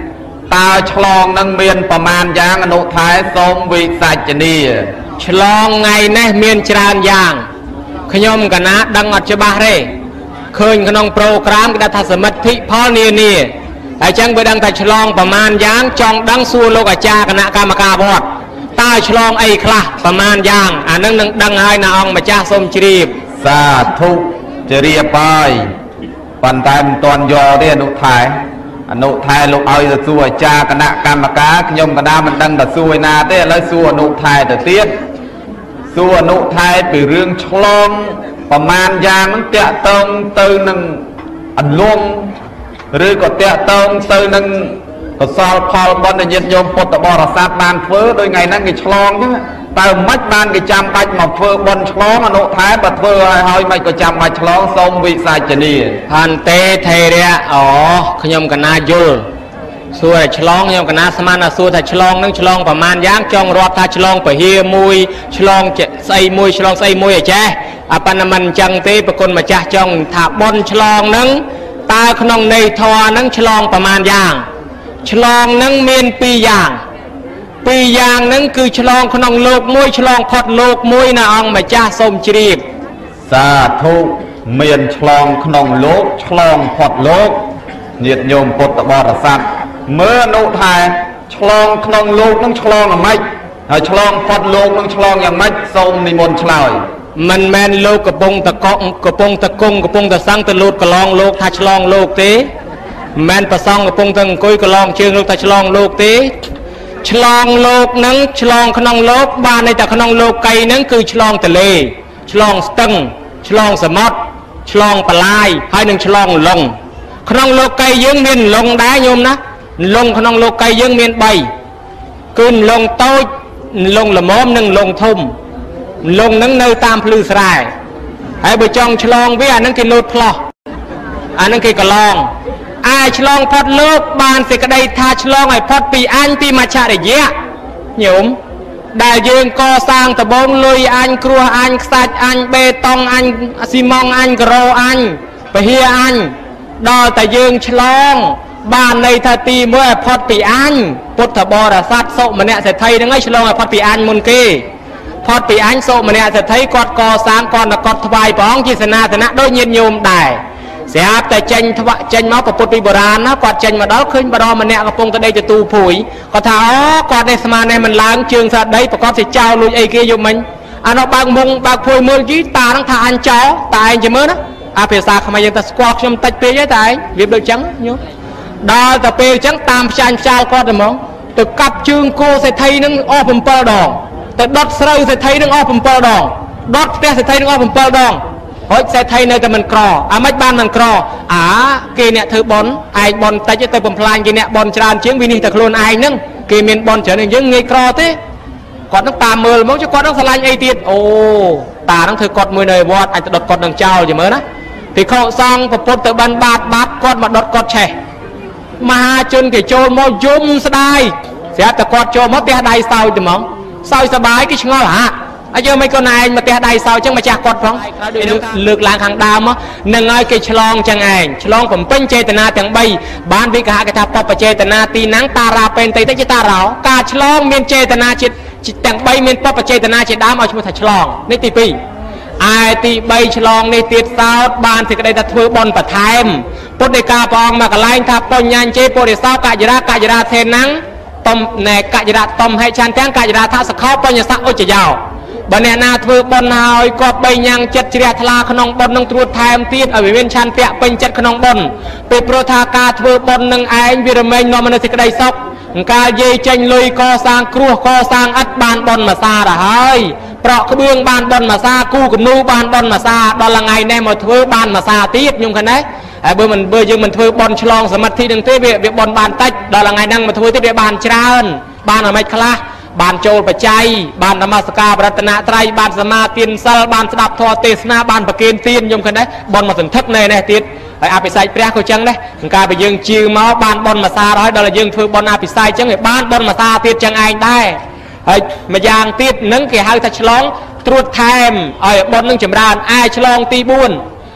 ตาฉลองนั่งเมียนประมาณอย่างอนุท้ายทรงวิสัจนีฉลองไงแน่เมียนจรานอย่างขยมกันนะดังอัจฉบาเร่เคยขนมโปรแกรมกระทัศมัติพอเนียนี่แต่จังไปดังแต่ฉลองประมาณอย่างจองดังสู้โลกอาจารย์คณะกรรมการบอดตาฉลองไอ้คลาประมาณอย่างอันนั้นดังให้นาองมาจ้าสมจรีบสาธุจรียไปปันตายตอนยอเรียนอุทัยอนุทัยลูกเอาจะสู้อาจารย์คณะกรรมการขยมคณะมันดังแต่สู้นาเต้แล้วสู้อนุทัยแต่เตี้ยสู้อนุทัยไปเรื่องฉลองประมาณอย่างนั้นเตะตรงตื่นหนึ่งอันลงหรือก็เตะตรงตื่นหนึ่งก็สอบพอลบอลในยันยมปตบรศาสตร์บานเฟ้อโดยไงนั่งกิฉลองใช่ไหมแต่มัดบานกิจำไปมาเฟ้อบอลฉลองอนุท้ายบัดเฟ้อให้ให้ไม่ก็จำมาฉลองทรงวิสัจนีพันเตเทเรียอ๋อขยมกันนายุลส่วนฉลองขยมกันนาสมานส่วนถ้าฉลองนั่งฉลองประมาณย่างจองรอบถ้าฉลองไปเฮียมวยฉลองจะใส่มวยฉลองใส่มวยไอ้แจ๊อปันมันจังเตปคนมาจ้าจองถ้าบอลฉลองนั่งตาขนมในทอนั่งฉลองประมาณย่างฉลองนั่งเมียนปีอย่างปีอย่างนั่งคือฉลองขนมโลกมวยฉลองพอดโลกมวยนะองมาจ้าสมจรีบสาธุเมียนฉลองขนมโลกฉลองพอดโลกเนียดโยมปตบรศาสตร์เมื่อนุทายฉลองขนมโลกนั่งฉลองอะไรฉลองพอดโลกนั่งฉลองอย่างไรทรงนิมนต์ฉลอยมันแมนโลกกระปงตะกองกระปงตะกงกระปงตะสังตะลุดกระลองโลกถ้าฉลองโลกเตแมนประซองกระปงตะกุยกระลองเชิงโลกถ้าฉลองโลกเตฉลองโลกนั้นฉลองขนมโลกบ้านในแต่ขนมโลกไก่นั้นคือฉลองทะเลฉลองสตึงฉลองสมอดฉลองปลายให้หนึ่งฉลองลงขนมโลกไก่ยืงเมียนลงได้โยมนะลงขนมโลกไก่ยืงเมียนใบขึ้นลงโต๊ะลงละม้อมหนึ่งลงทุ่มลงนั่งเนยตามพลือสายให้ไปจองฉลองวิอันนั้นคือโลดพลออันนั้นคือกระลองไอ้ฉลองพอดโลกบานสิกระไดทาฉลองไอ้พอดปีอันปีมาชาได้เยอะโยมได้ยืนก่อสร้างตะบงลุยอันครัวอันสัตอันเบตองอันซีมองอันกระโรอันไปเฮียอันดอแต่ยืนฉลองบ้านในทาตีเมื่อพอดปีอันพุทธบริษัทโสมันเนี่ยเสร็จไทยนั่งไอ้ฉลองไอ้พอดปีอันมุนกีพอดปีอันโสมันเนี่ยเสร็จไทยกอดก่อสร้างก่อนกอดถวายป้องจิตนาธนะโดยเย็นโยมได้เสียแต่เจนทวะเจนมาประปุติโบราณนะกอดเจนมาดอขึ้นบดอมันเนี่ยกระปงตะได้จะตูผุยก็ถ้าอ๋อกอดในสมาในมันล้างเชิงสัตว์ได้ประกอบสิเจ้าลุยไอ้เกยอยู่มันอันนั้นบางมุงบางพวยมือยี่ตาทั้งทาอันเจ้าตายจะเมื่อนะอาเพียสาขมายังตะสควอชยมตัดเปียตายเรียบโดยจังโยดอแต่เปียจังตามชานชาลกอดมองแต่กับเชิงโกใส่ไทยนึงอ้อผมเปิลดองแต่ดอดเสาใส่ไทยนึงอ้อผมเปิลดองดอดเตี้ยใส่ไทยนึงอ้อผมเปิลดองเฮ้ยใส่ไทยในแต่มันกรออ่ะไม่บ้านมันกรออ่าเกเนี่ยเธอบอลไอบอลแต่จะเตะบอลพลายเกเนี่ยบอลจานเชียงวินิตะโคลนไอนึงเกเมียนบอลเฉยนึงยังไงกรอเต้กอดต้องตามมือมั้งจะกอดต้องสลายไอเตียโอ้ตาต้องเธอกอดมือในวอดไอจะดดกอดดังเจ้าอย่างเมื่อนะที่เขาสร้างประพฤติบันบาดบาดกอดมาดดกอดแช่มาจนเกโจมอยุ่มสดายเสียแต่กอดโจมอเตะได้เศร้าจะมองเศร้าสบายกี่ชงอฮะอายุไม่ก็นายมาเตะได้เศร้าจังมาจากกอดฟังเลือกลางทางดาวมั้งหนึ่งไอ้กิฉลองจังไงฉลองผมเป็นเจตนาจังใบบ้านวิกหากระทำปปเจตนาตีนังตาราเป็นตีตจิตาเราการฉลองเมียนเจตนาจิตจิตจังใบเมียนปปเจตนาจิตดามเอาชมถัดฉลองในตีปีไอตีใบฉลองในตีสาวบ้านสิกระไดตะทัวบอลปะไทม์ปุถิกาปองมากระไลทับปนยันเจปุถิสาวกะยรากะยราเทนังต้มแหนกะยราต้มให้ชันแทงกะยราทัศเข้าปนยสักโอจยาวบันเนนาทัวบอลหอยก็ไปยังจัดเจียทลาขนมบอลนังตรวจไทม์ตีอวิเวนชันเปียเป็นจัดขนมบอลไปโปรธากาทัวบอลนังไอวิรเมนนอมันสิกระไดซอกการเยจังลุยก่อสร้างครัวก่อสร้างอัดบานบอลมาซาละเฮ้ยเปราะกระเบื้องบานบอลมาซากู้กับนูบานบอลมาซาดอลละไงแน่มาทัวบานมาซาตีดยุ่งกันไหนไอ้เบอร์มันเบอร์ยังมันทัวบอลฉลองสมัติหนึ่งเตะเบียบอลบานตัดดอลละไงนั่งมาทัวเตะเบียบานชราอนบานอะไรคลาบานโจลปัจจัยบานธรรมสกาบรัตนาไตรบานสมาเตียนซัลบานสดับทอเตสนาบานประเคนเตียนยมกันได้บอลมาถึงทักในในติดไอ้อาปิไซเปรี้ยเขาจังได้การไปยืงจิวเมาบานบอลมาซาร้อยดอลลาร์ยืงถือบอลอาปิไซจังไอ้บานบอลมาซาติดจังไอ้ได้ไอ้มายางติดนั่งเกี่ยให้ทัชลองตรวจแทมไอ้บอลนั่งจำรานไอ้ฉลองตีบุญ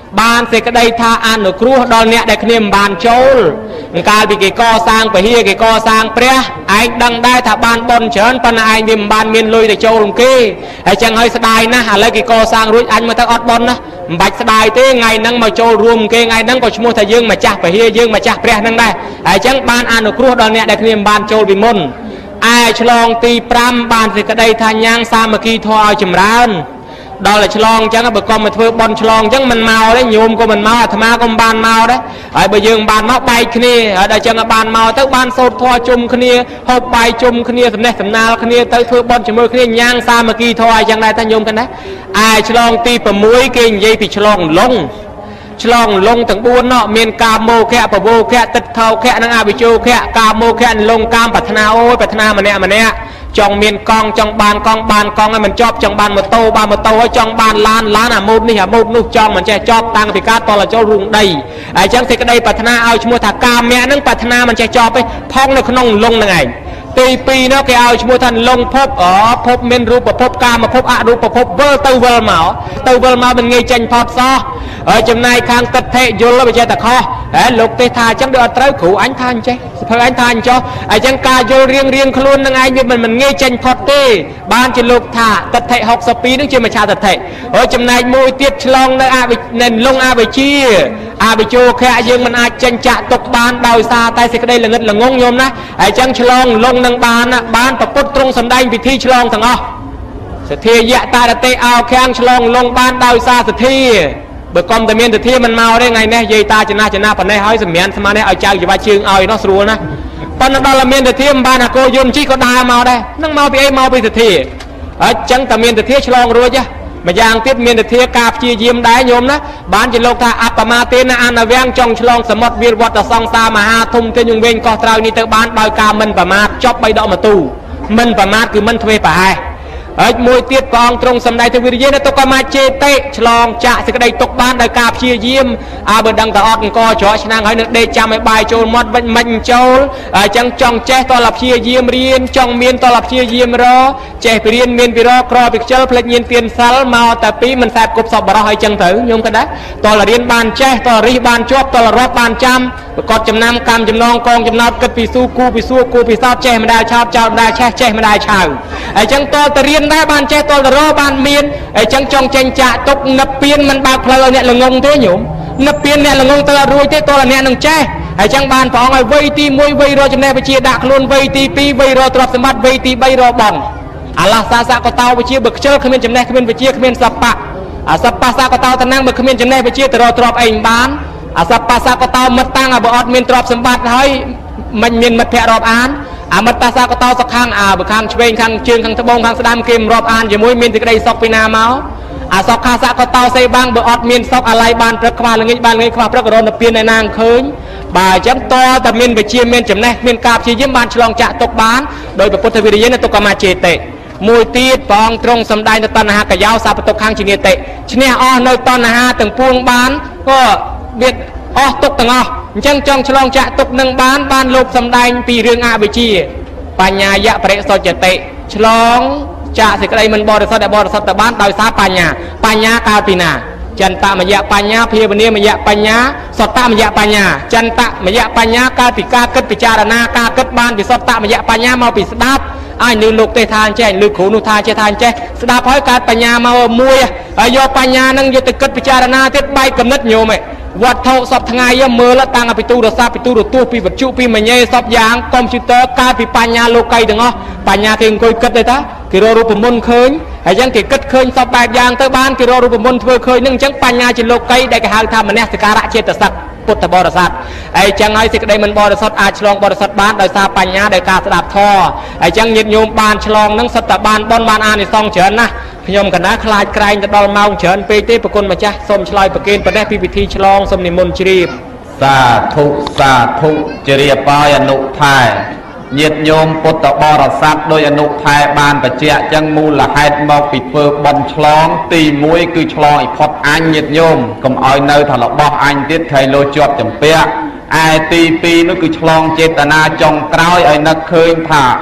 បានសេចក្តីថាអនុគ្រោះដល់អ្នកដែលគ្នាមិនបានចូលកាលពីគេកសាងពហិគេកសាងព្រះឯងដឹងដែរថាបានបនច្រើនប៉ុន្តែឯងវាមិនបានមានលុយទៅចូលគេហើយចឹងហើយស្ដាយណាស់ឥឡូវគេកសាងរួចអញមកទៅអត់បនណាមិនបាច់ស្ដាយទេថ្ងៃហ្នឹងមកចូលរួមគេថ្ងៃហ្នឹងក៏ឈ្មោះថាយើងម្ចាស់ពហិយើងម្ចាស់ព្រះហ្នឹងដែរហើយចឹងបានអនុគ្រោះដល់អ្នកដែលគ្នាមិនបានចូលពីមុនឯឆ្លងទីប្រាំបានសេចក្តីថាញ៉ាំងសាមគ្គីធម៌ឲ្យចម្រើនដល់តែឆ្លងអញ្ចឹងបើកុំមកធ្វើបន់ឆ្លងអញ្ចឹងមិនមកទេញោមក៏មិនមកអាត្មាក៏មិនបានមកដែរហើយបើយើងបានមកបែកគ្នាហើយដល់អញ្ចឹងបានមកទៅបានសូត្រធម៌ជុំគ្នាហូបបាយជុំគ្នាសំណេះសំណាលគ្នាទៅធ្វើបន់ជាមួយគ្នាញ៉ាំងសាមគ្គីធម៌អញ្ចឹងដែរថាញោមគិតណាឯឆ្លងទីប្រាំគេនិយាយពីឆ្លងលងឆ្លងលងទាំងបួននោះមានកាមោខៈបវោខៈទឹកថោខៈនិងអវិជោខៈកាមោខៈលងកាមប្រាថ្នាអូយប្រាថ្នាម្នាក់ម្នាក់ចង់មានកង់ចង់បានកង់បានកង់ឲ្យមិនចប់ចង់បានម៉ូតូបានម៉ូតូឲ្យចង់បានឡានឡានអាម៉ូតនេះអាម៉ូតនោះចង់មិនចេះចប់តាំងពីការតលចូលរូងដីហើយអញ្ចឹងសេចក្តីប្រាថ្នាឲ្យឈ្មោះថាកាមៈនឹងប្រាថ្នាមិនចេះចប់ទេផងនៅក្នុងលងនឹងឯងទីពីរនោះគេឲ្យឈ្មោះថាលងភពអភពមានរូបភពកាមភពអរូបភពវិលទៅវិលមកទៅវិលមកមិនងាយចេញផុតសោះហើយចំណាយខាងទឹកថេយល់បើចេះតែខុសហេលោកទេថាអញ្ចឹងដូចអត់ត្រូវគ្រូអញថាអញ្ចេះសភើអញថាអញ្ចោះអញ្ចឹងការយល់រៀងរៀងខ្លួននឹងឯងវាមិនងាយចេញផុតទេបានជាលោកថាទឹកថេហុកសិបពីរនឹងជាមច្ឆាទឹកថេហើយចំណែកមួយទៀតឆ្លងនៅអវិនៅលងអវិជាអវិជោខៈយើងមិនអាចចេញចាក់ទុកបានដោយសារតែសេចក្តីល្ងិតល្ងងញោមណាហើយអញ្ចឹងឆ្លងលងនឹងបានបានប្រពុតទ្រង់សម្ដែងពិធីឆ្លងទាំងអស់សទ្ធាយៈតារតេអោខាំងឆ្លងលងបានដោយសារសទ្ធាបើកុំតែមានសទ្ធាមិនមកទេថ្ងៃនេះយាយតាចំណាស់ចំណាស់ប៉ុណ្ណេះហើយសម្រាប់ស្មាននេះឲ្យចៅច្បាច់ជើងឲ្យនោះស្រួលណាប៉ុន្តែដល់តែមានសទ្ធាមិនបានអាគោយន្តជីក៏ដើរមកដែរនឹងមកពីអីមកពីសទ្ធាហើយអញ្ចឹងតែមានសទ្ធាឆ្លងរួចហ៎ម្យ៉ាងទៀតមានសទ្ធាការព្យាយាមដែរញោមណាបានជាលោកថាអបមាទេណាអនវាំងចង់ឆ្លងសមុទ្រវាលវត្តសង្សារមហាធំទេញងវិញកោះត្រៅនេះទៅបានដោយការមិនប្រមាទចប់បីដកមកទូមិនប្រមាទគឺមិនធ្វើប្រហែសហើយមួយទៀតព្រះអង្គទ្រង់សម្ដែងទៅវិរិយនៅទុក្ខមចេតិឆ្លងចាក់សេចក្តីទុកបានដោយការព្យាយាមអើបើដឹងតែអត់អង្គច្រកឆ្នាំងហើយនៅដេកចាំឲ្យបាយចូលមាត់វិញមិនចូលអញ្ចឹងចង់ចេះតលព្យាយាមរៀនចង់មានតលព្យាយាមរចេះពីរៀនមានពីរក្រពីខ្ជិលផ្លេចញៀនទៀនសិលមកតែពីមិនសែបគប់សពបរោះឲ្យចឹងទៅញោមគិតដែរតលរៀនបានចេះតលរិះបានជាប់តលរាប់បានចាំប្រកបចំណាំកម្មចំណងកងចំណោតគិតពីស៊ូគូពីស៊ូគូពីសោតចេះមិនដែលឆោតចោលមិនដែលឆេះចេះមិនដែលឆៅអញ្ចឹងតលទៅរៀនដែរបានចេះតលទៅរកបានមានអញ្ចឹងចង់ចេញចាក់ទុកនឹកពៀនមិនបើកផ្លូវឲ្យអ្នកល្ងងទេញោមនឹកពៀនអ្នកល្ងងទៅអត់រួចទេតលអ្នកនឹងចេះហើយអញ្ចឹងបានព្រះអង្គឲ្យវ័យទីមួយវ័យរកចំណេះវិជ្ជាដាក់ខ្លួនវ័យទីពីរវ័យរកទ្រព្យសម្បត្តិវ័យទីបីរកបងអាឡាសាសកតោវិជ្ជាបើខ្ជិលគ្មានចំណេះគ្មានវិជ្ជាគ្មានសបៈអាសបៈសកតោតំណាងបើគ្មានចំណេះវិជ្ជាទៅរកទ្រព្យអីមិនបានអាសបៈសកតោមិត្តតាំងបើអត់មានទ្រព្យសម្បត្តិហើយមិនមានមិត្តភក្តិរាប់អានអាមិត្តតាសកតោសខាងអាបើខាងឆ្វេងខាងជើងខាងត្បូងខាងស្ដាំគេមិនរាប់អានជាមួយមានសេចក្តីសុខពីណាមកអាសុខខាសកតោសេបាំងបើអត់មានសុខអាឡ័យបានព្រឹកខ្វះល្ងាចបានល្ងាចខ្វះព្រឹករនពៀនឯណាឃើញបាទអញ្ចឹងតតែមានវិជ្ជាមានចំណេះមានការព្យាយាមបានឆ្លងចាក់ទុកបានដោយព្រះពុទ្ធវិរិយនៅទុក្ខមចេតិមួយទៀតព្រះអង្គទ្រង់សម្ដែងទៅតណ្ហាកយោសពទុកខាងជានិតិឈ្នះអស់នៅតណ្ហាទាំងពួងបានក៏វាអស់ទុកទាំងអស់អញ្ចឹងចង់ឆ្លងចាក់ទុកនឹងបានបានលោកសម្ដែងពីរឿងអវិជ្ជាបញ្ញាយៈបរិសុទ្ធតិឆ្លងចាក់សេចក្តីមិនបរិសុទ្ធដែលបរិសុទ្ធទៅបានដោយសារបញ្ញាបញ្ញាកើតពីណាចន្ទមយៈបញ្ញាភាវនាមយៈបញ្ញាសត្តមយៈបញ្ញាចន្ទមយៈបញ្ញាកើតពីការគិតពិចារណាការគិតបានពីសត្តមយៈបញ្ញាមកពីស្ដាប់ឲ្យលើលោកទេថាអញ្ចេះលើគ្រូនោះថាចេះថាអញ្ចេះស្ដាប់ហើយកើតបញ្ញាមកមួយហើយយកបញ្ញានឹងយកទៅគិតពិចារណាទៀតបែកកំណត់ញោមឯងវត្ថុសពថ្ងៃមើលតាំងពីទូរស័ព្ទពីទូរទស្សន៍ពីវិទ្យុពីមញេសពយ៉ាងកុំព្យូទ័រកើតពីបញ្ញាលោកីទាំងអស់បញ្ញាគេអង្គុយគិតទេតាគេរករូបមន្តឃើញហើយអញ្ចឹងគេគិតឃើញសពបែបយ៉ាងទៅបានគេរករូបមន្តធ្វើឃើញនឹងអញ្ចឹងបញ្ញាជាលោកីដែលគេហៅថាមនសិការៈចេតសិកពុទ្ធបរិស័ទហើយអញ្ចឹងហើយសេចក្តីមិនបរិសុទ្ធអាចឆ្លងបរិសុទ្ធបានដោយសារបញ្ញាដោយការស្ដាប់ធម៌ហើយអញ្ចឹងញាតិញោមបានឆ្លងនឹងសិតតែបានបនបានអានិសង្សច្រើនណាស់ខ្ញុំកណ្ដាខ្លាចក្រែងទៅដល់ម៉ោងច្រើនពេកទេប្រគុណម្ចាស់សូមឆ្លើយប្រកេនប្រទេសពីពិធីឆ្លងសូមនិមន្តជ្រាបសាធុសាធុជ្រាបបាយអនុថែញាតិញោមពុទ្ធបរិស័ទដោយអនុថែបានបច្ចៈចឹងមូលហេតុមកពីធ្វើបន់ឆ្លងទីមួយគឺឆ្លងឲ្យផុតអញញាតិញោមកុំឲ្យនៅថារបស់អញទៀតខៃលោជាប់ចម្ពាក់ឯទីពីរនោះគឺឆ្លងចេតនាចុងក្រោយឲ្យនឹកឃើញថា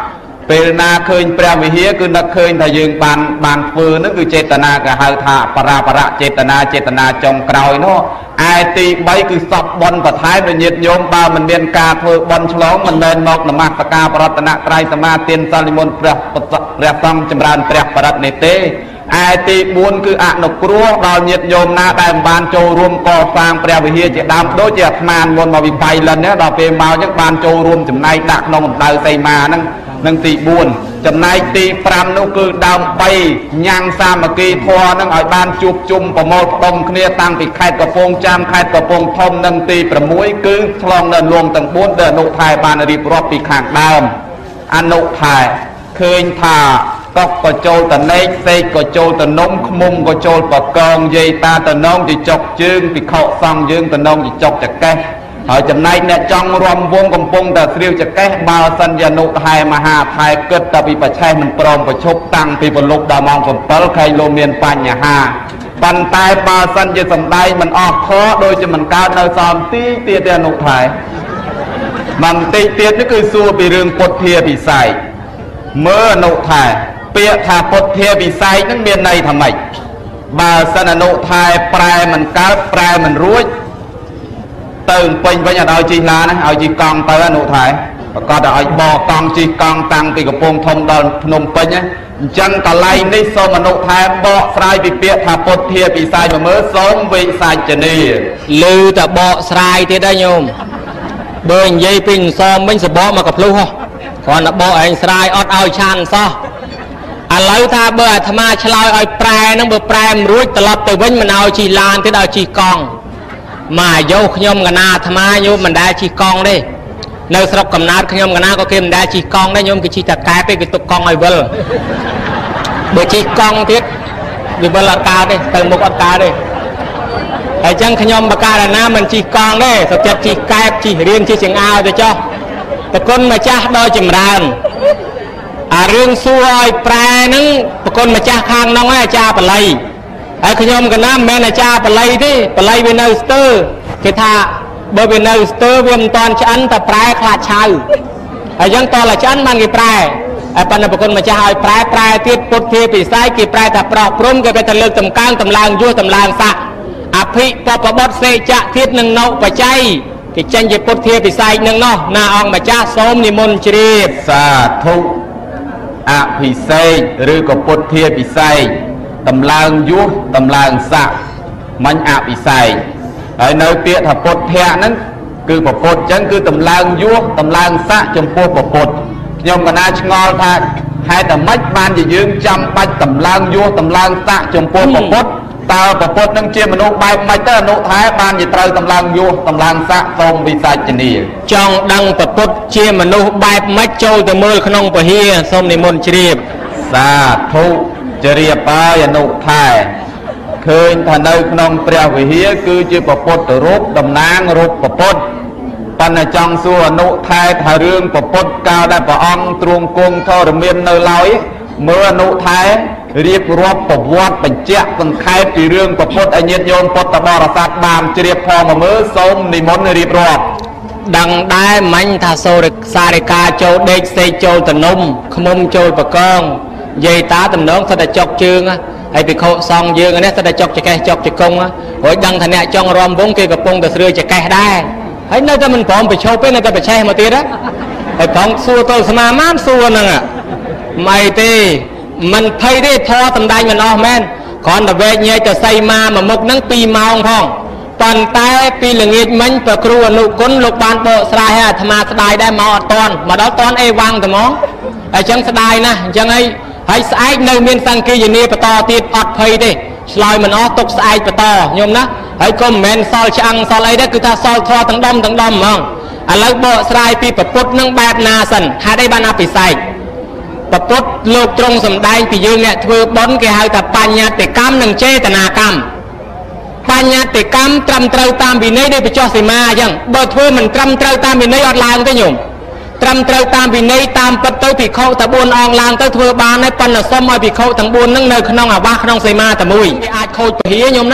ពេលណាឃើញព្រះវិហារគឺនឹកឃើញថាយើងបានបានធ្វើហ្នឹងគឺចេតនាគេហៅថាបរាបរៈចេតនាចេតនាចុងក្រោយនោះឯទីបីគឺសពបន់បន្ថែមវិញ្ញាតញោមបើមិនមានការធ្វើបន់ឆ្លងមិនមែនមកនមស្ការប្រតនត្រ័យសមាទានសន្និមន្តព្រះព្រះសង្ឃចម្រើនព្រះបរិត្តនេះទេឯទីបួនគឺអនុគ្រោះដល់ញាតិញោមណាដែលបានចូលរួមកសាងព្រះវិហារជាដើមដូចជាអាត្មាមុនមកវិប័យលិនដល់ពេលមកអញ្ចឹងបានចូលរួមចំណែកដាក់ក្នុងកម្ដៅសីមាហ្នឹងនឹងទីបួនចំណែកទីប្រាំនោះគឺដើម្បីញ៉ាំងសាមគ្គីធម៌នឹងឲ្យបានជួបជុំប្រមូលផ្ដុំគ្នាតាំងពីខេត្តកំពង់ចាមខេត្តកំពង់ធំនិងទីប្រាំមួយគឺឆ្លងនៅលងទាំងបួនដែលអនុថែបានរៀបរាប់ពីខាងដើមអនុថែឃើញថាកុកក៏ចូលតនេកសេកក៏ចូលតនំខ្មុំក៏ចូលបកងយាយតាតនងជាចុកជើងពិខុសង្ឃយើងតនងជាចុកចកេះហើយចំណែកអ្នកចង់រំវងកំពុងតែស្រាវចកេះបើសិនជាអនុថែមហាថែគិតតែពីបច្ឆេះមិនព្រមប្រជុំតាំងពីពលុបដល់ម៉ោងbảyខែលោកមានបញ្ហាប៉ុន្តែបើសិនជាសំដែងមិនអស់ខដូចជាមិនកើតនៅសំទីទៀតទេអនុថែបន្តិចទៀតនេះគឺសួរពីរឿងពុទ្ធាពិស័យមើលអនុថែពាក្យថាពុទ្ធាពិស័យនឹងមានន័យថាម៉េចបើសិនអនុថែប្រែមិនកើតប្រែមិនរួចទៅពេញវិញអត់ឲ្យជីឡានឲ្យជីកង់ទៅអនុថែប្រកាសតែឲ្យបកង់ជីកង់តាំងពីកំពង់ធំដល់ភ្នំពេញអញ្ចឹងកន្លែងនេះសូមអនុថែបកស្រាយពីពាក្យថាពុទ្ធាពិស័យមកមើលសូមវិសាចនីឮតែបកស្រាយទៀតដែរញោមបើនិយាយពីសមវិញសបកមកកភ្លុះគ្រាន់តែបកឯងស្រាយអត់ឲ្យឆានសោះឥឡូវថាបើអាត្មាឆ្លើយឲ្យប្រែហ្នឹងបើប្រែមិនរួចត្រឡប់ទៅវិញមិនឲ្យជីឡានទៀតឲ្យជីកង់មកយោខ្ញុំកណាអាត្មាញោមមិនដែលជីកង់ទេនៅស្រុកកំណើតខ្ញុំកណាក៏គេមិនដែលជីកង់ដែរញោមគេជីតែកែពេកគេទុកកង់ឲ្យវិលបើជីកង់ទៀតវាវិលអត់កើតទេទៅមុខអត់កើតទេហើយចឹងខ្ញុំបកាណាមិនជីកង់ទេសុខចិត្តជីកែបជីរៀនជីចង្អើទៅចុះប្រគុណម្ចាស់ដល់ចម្រើនអារឿងសួរឲ្យប្រែហ្នឹងប្រគុណម្ចាស់ខាងនោះឯអាចារ្យបល័យហើយខ្ញុំកណាមិនមែនអាចារ្យបល័យទេបល័យវានៅស្ទើរគេថាបើវានៅស្ទើរវាមិនតាន់ឆ្អិនតែប្រែខ្លាចឆៅហើយចឹងតើឆ្អិនបានគេប្រែហើយប៉ុន្តែប្រគុណម្ចាស់ឲ្យប្រែប្រែទៀតពុទ្ធាពិស័យគេប្រែថាប្រោះព្រំគេទៅលើកតម្កើងតម្លើងយោតម្លើងស័កអភិបពបុតសេចៈធាតនឹងនៅបច្ច័យគេចេញជាពុទ្ធាពិស័យនឹងនោះណាអង្គម្ចាស់សូមនិមន្តជ្រាបសាធុអភិសេកឬក៏ពុទ្ធាពិស័យតម្លើងយោតម្លើងស័កមិញអភិសេកហើយនៅពាក្យថាពុទ្ធៈហ្នឹងគឺពពុទ្ធអញ្ចឹងគឺតម្លើងយោតម្លើងស័កចំពោះពពុទ្ធខ្ញុំកណាឆ្ងល់ថាហេតុតែម៉េចបានជាយើងចាំបាច់តម្លើងយោតម្លើងស័កចំពោះពពុទ្ធតើពពុទ្ធនឹងជាមនុស្សបែបម៉េចទៅអនុថែបានជាត្រូវតម្លើងយោតម្លើងស័កសូមវិសាចនីចង់ដឹងពពុទ្ធជាមនុស្សបែបម៉េចចូលទៅមើលក្នុងពហិសូមនិមន្តជ្រាបសាធុជរាបាយអនុថែឃើញថានៅក្នុងព្រះវិហារគឺជាពពុទ្ធរូបតំណាងរូបពពុទ្ធប៉ុន្តែចង់សួរអនុថែថារឿងពពុទ្ធកាលដែលព្រះអង្គទ្រង់គង់ធរមាននៅឡើយមើលអនុថែរៀបរាប់ប្រវត្តិបញ្ជាក់សង្ខេបពីរឿងពពុទ្ធឲ្យញាតិញោមពុទ្ធបរិស័ទបានជ្រាបផងមកមើលសូមនិមន្តរៀបរាប់ដឹងដែរមិញថាសូរិសារិកាចូលដេកសេកចូលតនំខ្មុំចូលបកងយាយតាតំណងសិតតែចុកជើងហើយភិក្ខុសង្ឃយើងនេះសិតតែចុកចកេះចុកចកងហើយដឹងថាអ្នកចង់រំវងគេកំពុងតែស្រឿចកេះដែរហើយនៅតែមិនព្រមប្រឈប់ទេនៅតែប្រឆេះមកទៀតហើយផងសួរទៅស្មាម៉ានសួរហ្នឹងមិនទេមិនភ័យទេធေါ်សម្ដែងមិនអស់មែនគ្រាន់តែវែកញែកទៅសីមាមួយមុខហ្នឹងពីរម៉ោងផងប៉ុន្តែពីល្ងាចមិញព្រះគ្រូអនុគុណលោកបានបកស្រាយឲ្យអាត្មាស្ដាយដែរមកអត់តាន់មកដល់តាន់អេវ៉ាំងតែហ្មងហើយអញ្ចឹងស្ដាយណាស់អញ្ចឹងហើយហើយស្អែកនៅមានសង្ឃាយនាបន្តទៀតអត់ភ័យទេឆ្លើយមិនអស់ទុកស្អែកបន្តញោមណាហើយក៏មិនមែនសល់ឆ្អឹងសល់អីទេគឺថាសល់ធေါ်ទាំងដុំទាំងដុំហ្មងឥឡូវបកស្រាយពីប្រពុតនឹងបែបណាសិនហេតុអីបានអភិសេកប្រពុតលោកទ្រង់សម្ដែងពីយើងអ្នកធ្វើបុណ្យគេហៅថាបញ្ញត្តិកម្មនិងចេតនាកម្មបញ្ញត្តិកម្មត្រឹមត្រូវតាមវិន័យដែលបញ្ចុះសីមាអញ្ចឹងបើធ្វើមិនត្រឹមត្រូវតាមវិន័យអត់ឡើងទេញោមត្រឹមត្រូវតាមវិន័យតាមពិតទៅភិក្ខុតែបួនអង្គឡើងទៅធ្វើបានហើយប៉ុន្តែសុំឲ្យភិក្ខុទាំងបួនហ្នឹងនៅក្នុងអាវាសក្នុងសីមាតែមួយគេអាចខូចពហិញោមណា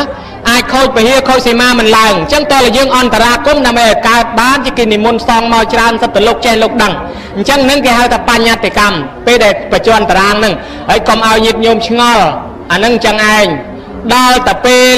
ai khôi bề hia khôi xì ma mình làng chẳng to là dương on tara cũng nằm ở cả bán chỉ kinh niệm môn song màu tràn sắp từ lục che lục đằng chẳng nâng cái hai tập pan nhát để cầm pe để bạch cho on tara nâng ấy còn ao nhiệt nhôm ngò anh nâng chẳng anh đo tập pe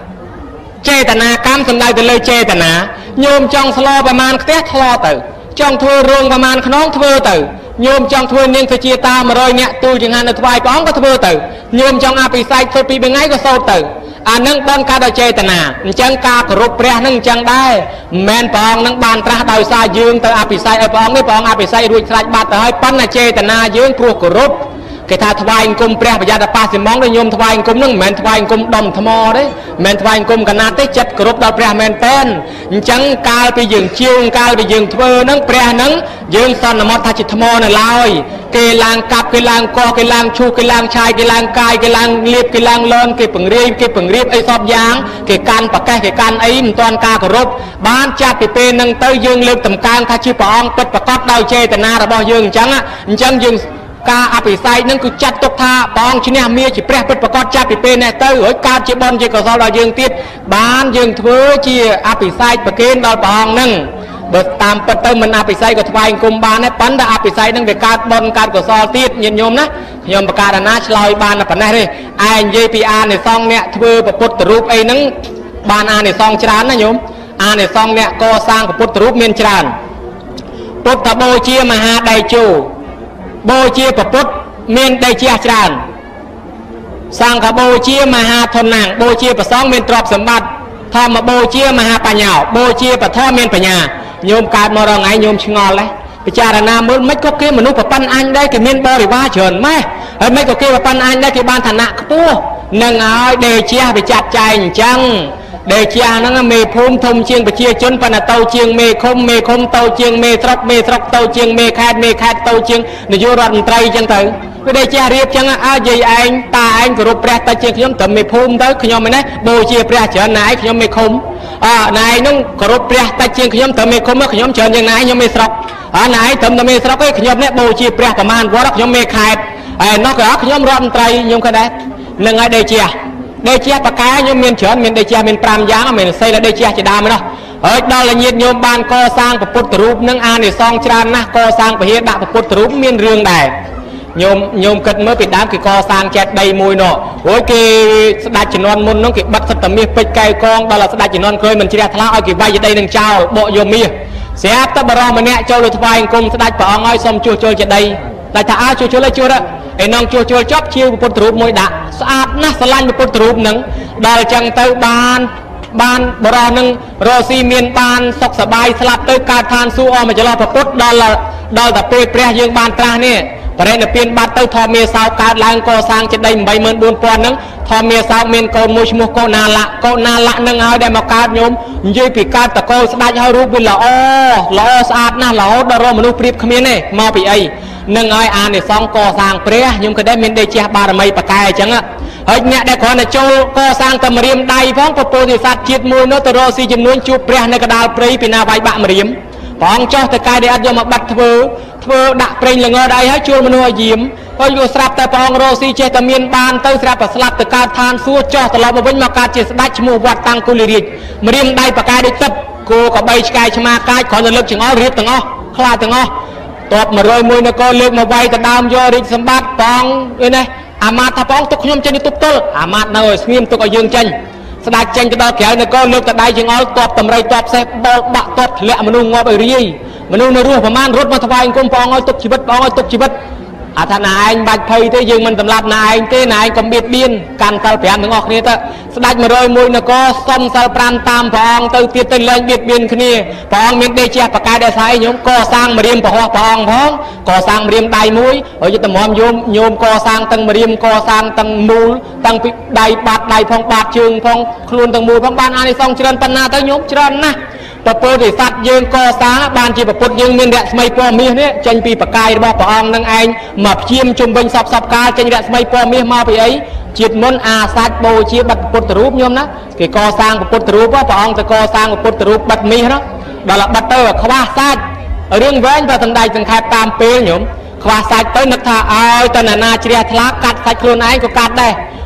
che tà na cam sầm đại từ lời che tà na nhôm trong sloประมาณแค่ทอtử trong thưa rươngประมาณขน้องthưa tửโยมจองทวนเนียงเชียตามารอยเนี่ยตูจังหันถวายป้องก็ทว่าตื่โยมจองอาปิไซโซปีเป็นไงก็โซตื่อันนั้นบ้านการดเจตนาจังกากรุบเปรี้ยนั่งจังได้แมนปองนั่งบานตราดาวซายืงแต่อาปิไซไอปองนี่ปองอาปิไซรุ่ยสลายบาดแต่ให้ปั้นเจตนายืงพวกกรุบเกิดถวายกุมเปรี้ยพยาดปาสิมองได้โยมถวายกุมนั่งแมนถวายกุมดมธมอได้แมนถวายกุมกันนาได้จัดกรุบดาวเปรี้ยแมนเป็นจังกาลไปยืงชิวกาลไปยืงทว่านั่งเปรี้ยนั่งยืงซอนนมอทัจิธมอน่ะลอยเกลังกับเกลังกอเกลังชูเกลังชายเกลังกายเกลังเลียบเกลังเลินเกปังเรียบเกปังเรียบไอซอบยางเกการปะแกเกการไอมตอนกากรบบ้านจัดไปเป็นนังเตยยืงเลือกตำกลางทัชิปองปิดประกอบดาวเจตนาระบยืงจังอ่ะจังยืงกาอภิไซนั่งคือจัดตกท่าปองชิ้นนี้เมียจีเปรี้ยปิดประกอบจัดไปเป็นเตยเอ้ยการจีบอลจีกสาวดาวยืงติดบ้านยืงทั่วจีอภิไซประเคนดาวปองนั่งเบิดตามปัตเตอร์มันอาปิไซกับทวายกุมบานเนี่ยปั้นแต่อาปิไซนั่งเด็กการบอลการกสอตีดเย็นโยมนะโยมประกาศนะชลอยบานนะปันได้เลยไอ้เยปีอาในซองเนี่ยทว่าประพุทธรูปไอ้นั่งบานอาในซองจานนะโยมอาในซองเนี่ยก็สร้างประพุทธรูปเมียนจานพุทธโบเชียมหาไดจูโบเชียประพุทธเมียนไดเชียจานสร้างขบโบเชียมหาทนนางโบเชียประซองเมียนตรอบสมบัติทอมโบเชียมหาปัญญาโบเชียประท่อเมียนปัญญาโยมการมรองไงโยมชงอเลยพิจารณาเมื่อไม่ก็เกี่ยมนุษย์ปั้นอันได้กี่เมียนบริวารเฉินไหมไม่ก็เกี่ยปั้นอันได้กี่บ้านฐานะปูนั่งเอาเดเชียไปจัดใจจังเดเชียนั่งเมย์ภูมิทมเชียงไปเชียจนปนเตาเชียงเมย์คมเมย์คมเตาเชียงเมย์ตรอกเมย์ตรอกเตาเชียงเมย์แคดเมย์แคดเตาเชียงนโยรันไตรจังถึงก็ได้เชียเรียบจังอาใหญ่เองตาเองกรุบแปรตาเชียงขยมแต่เมย์ภูมิเต้ขยมไม่ได้โบเชียแปรเฉินไหนขยมเมย์คมอ่านายนุ่งกรุบแปรตาเชียงขยมแต่เมย์คมขยมเฉินยังไงขยมเมย์ตรอกอ่านายทำแต่เมย์ตรอกก็ขยมเนี่ยโบเชียแปรประมาณว่าขยมเมย์แคดไอ้นอกจากขยมรันไตรยมก็ได้นั่งไงได้เชียได้เชียปากกายมเมียนเฉินเมียนได้เชียเมียนปรามยางเมียนใส่แล้วได้เชียจะดามไหมเนาะเฮ้ยดอลละเงียบโยมบานก่อสร้างพระพุทธรูปนั่งอ่านในซองจานนะก่อสร้างพระเฮดพระพุทธรูปเมียนเรื่องใดโยมโยมเกิดเมื่อปิดดามคือก่อสร้างแจกใดมวยเนาะโอ้ยกีสดาจินวนมุนน้องกีบัดสัตมีไปไกลกองดอลละสดาจินวนเคยมันเชียร์ทะเลาะเอากีใบจะได้หนึ่งเจ้าโบโยมมีเสียบตะบรอมันเนี่ยเจ้าเลยทวายกรมสดาปะอ้อยสมจูโจจะได้แต่ถ้าอาจูโจเลยจูละไอ้น้องจูโจชอบชิวพระพุทธรูปมวยด่าสะอาดนะสลันพระพุทธรูปหนึ่งดอลจังเตอร์บานบ้านบรอนึงโรซีเมียนบานสกสบายสลับเตยการทานสู้อมาจะรอพระพุทธดอลดอลแต่เปรย์เปรย์ยังบานตราเนี่ยประเด็นเปลี่ยนบานเตยทอเมียสาวการล้างก่อสร้างจะได้ใบเมินบุญปอนนึงทอเมียสาวเมียนโกมุชมุกโกนาละโกนาละนึงเอาได้มาการโยมยืดปีกการตะโกสดาให้รูปเป็นละอ้อละอ้อสะอาดนะละอ้อดารมนุษย์ปรีบขมิ้นเนี่ยมาปีไอนึงไออ่านในซองก่อสร้างเปรย์ยมก็ได้เมียนได้เชียบารมีปากายจังอะเฮ้ยเนี่ยได้ขอในโจก่อสร้างตะมริมได้พ้องประปูติสัตว์จิตมวยโนตโรซีจำนวนจูเปรย์ในกระดาษเปรย์ปีนาใบบะมริมป้องเจ้าแต่กายได้อัดยมบัดเถื่อเถื่อดักเปรย์ละงอได้ให้จูมนุษย์ยิ้มพออยู่สลับแต่ป้องโรซีเจตเมียนบานเตยสลับสลับแต่การทานสู้เจ้าตลอดมาเป็นมาการเจสได้ชมูวัดตังกุลิริมริมได้ปากายได้ตับกูกับใบชกายชมากายขอจะเลิกจึงอ้อรีบตึงอ้อคลาตึงอ้อตบมาโรยมวยนก็เลือกมาใบแต่ดามยอริสมบัติป้องเอ้ยเนี่ยอามาถ้าป้องตุกขยมเจนตุกตุลอามาเนยสมิมตุกยืนเจนสดาเจนจะดอแขวนก็เลือกแต่ได้จึงอ้อตบตำไรตบเซฟบอลบะตบเละมนุษย์งอไปเรียมนุษย์ในรูปประมาณรถมาถวายกุมปองอ้อยตุกชีวิตปองอ้อยตุกชีวิตอาธนายบัดเพย์ที่ยืงมันสำหรับนายที่นายกำเบียดเบียนการตัลเปียนถึงออกนี่เถอะสดามาโรยมวยนก็ส้มสารปรานตามพองเตยเตียนเตยเล่นเบียดเบียนขึ้นนี่พองมีเดชปากกาได้ใช้โยมก็สร้างมาเรียมพองพองพองก็สร้างมาเรียมได้มวยเอ้ยจะมอมโยมโยมก็สร้างตั้งมาเรียมก็สร้างตั้งมูลตั้งได้บาดได้พองบาดจึงพองคลุนตั้งมูลพองบ้านอันนี้ซองเจริญปัญนาตั้งโยมเจริญนะปะโปติสัตย์ยืงก่อสร้างบ้านจีปะปุตยืงเมียนเดชไม่พอมีเนี่ยจันปีปากกายบอกปองนั่งไอ้มาเชี่ยมจุ่มเป็นสับสับกาจันเดชไม่พอมีมาไปไอ้จิตมนอาสัตโบชีบัดปุตรูปโยมนะกี่ก่อสร้างปุตรูปว่าปองจะก่อสร้างปุตรูปบัดมีเนาะดาลบัดเตอร์ขว้าสัตเรื่องแว้นไปทางใดทางใครตามเปย์โยมขว้าสัตเตอร์นักท่าเอาตนานาเชียร์ทลักกัดสัตโคลนไอ้ก็กัดได้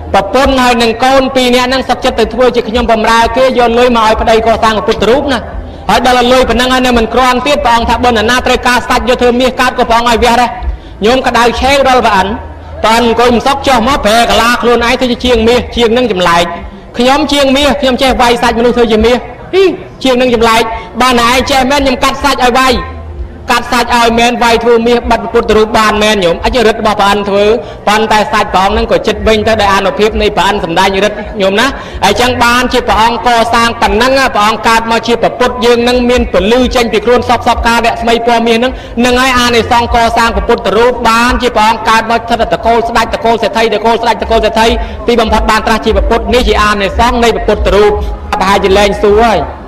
ប្រពន្ធហើយនឹងកូនពីរនាក់ហ្នឹងសុខចិត្តទៅធ្វើជាខ្ញុំបំរើគេយកលុយមកឲ្យប្តីកសាងពុទ្ធរូបណាហើយដល់លុយប៉ុណ្ណឹងហើយនៅមិនក្រាន់ទៀតព្រះអង្គថាបើនរណាត្រូវការសាច់យកធ្វើមាសកាត់ក៏ព្រះអង្គឲ្យវះដែរញោមក្តៅឆេវដល់ព្រះអិនតើអង្គុយមិនសុខចុះមកប្រែកាឡាខ្លួនឯងទៅជាជាងមាសជាងនឹងចម្លែកខ្ញុំជាងមាសខ្ញុំចេះវាយសាច់មនុស្សធ្វើជាមាសហ៊ីជាងនឹងចម្លែកបានឯងចេះមែនខ្ញុំកាត់សាច់ឲ្យវាយកាត់សាច់ឲ្យមែនវាយធ្វើមាសបាត់ពុទ្ធរូបបានមែនញោមអញ្ចឹងរិទ្ធរបស់ព្រះអិនធ្វើប៉ុន្តែសាច់ព្រះអង្គហ្នឹងក៏ចិត្តវិញទៅដោយអានុភាពនៃព្រះអិនសម្ដែងរិទ្ធញោមណាហើយអញ្ចឹងបានជាព្រះអង្គកសាងប៉ុណ្ណឹងព្រះអង្គកើតមកជាប្រពុតយើងនឹងមានពលឺចេញពីខ្លួនសពសពការរស្មីពណ៌មាសហ្នឹងនឹងហើយអានិសង្ឃកសាងពុទ្ធរូបបានជាព្រះអង្គកើតមកស្ថិតតកូលស្ដេចតកូលសេដ្ឋីតកូលស្ដេចតកូលសេដ្ឋីទីបំផុតបានត្រាស់ជាប្រពុតនេះជាអានិសង្ឃនៃពុទ្ធរូបប្រហែលជាលែងសួរហើយ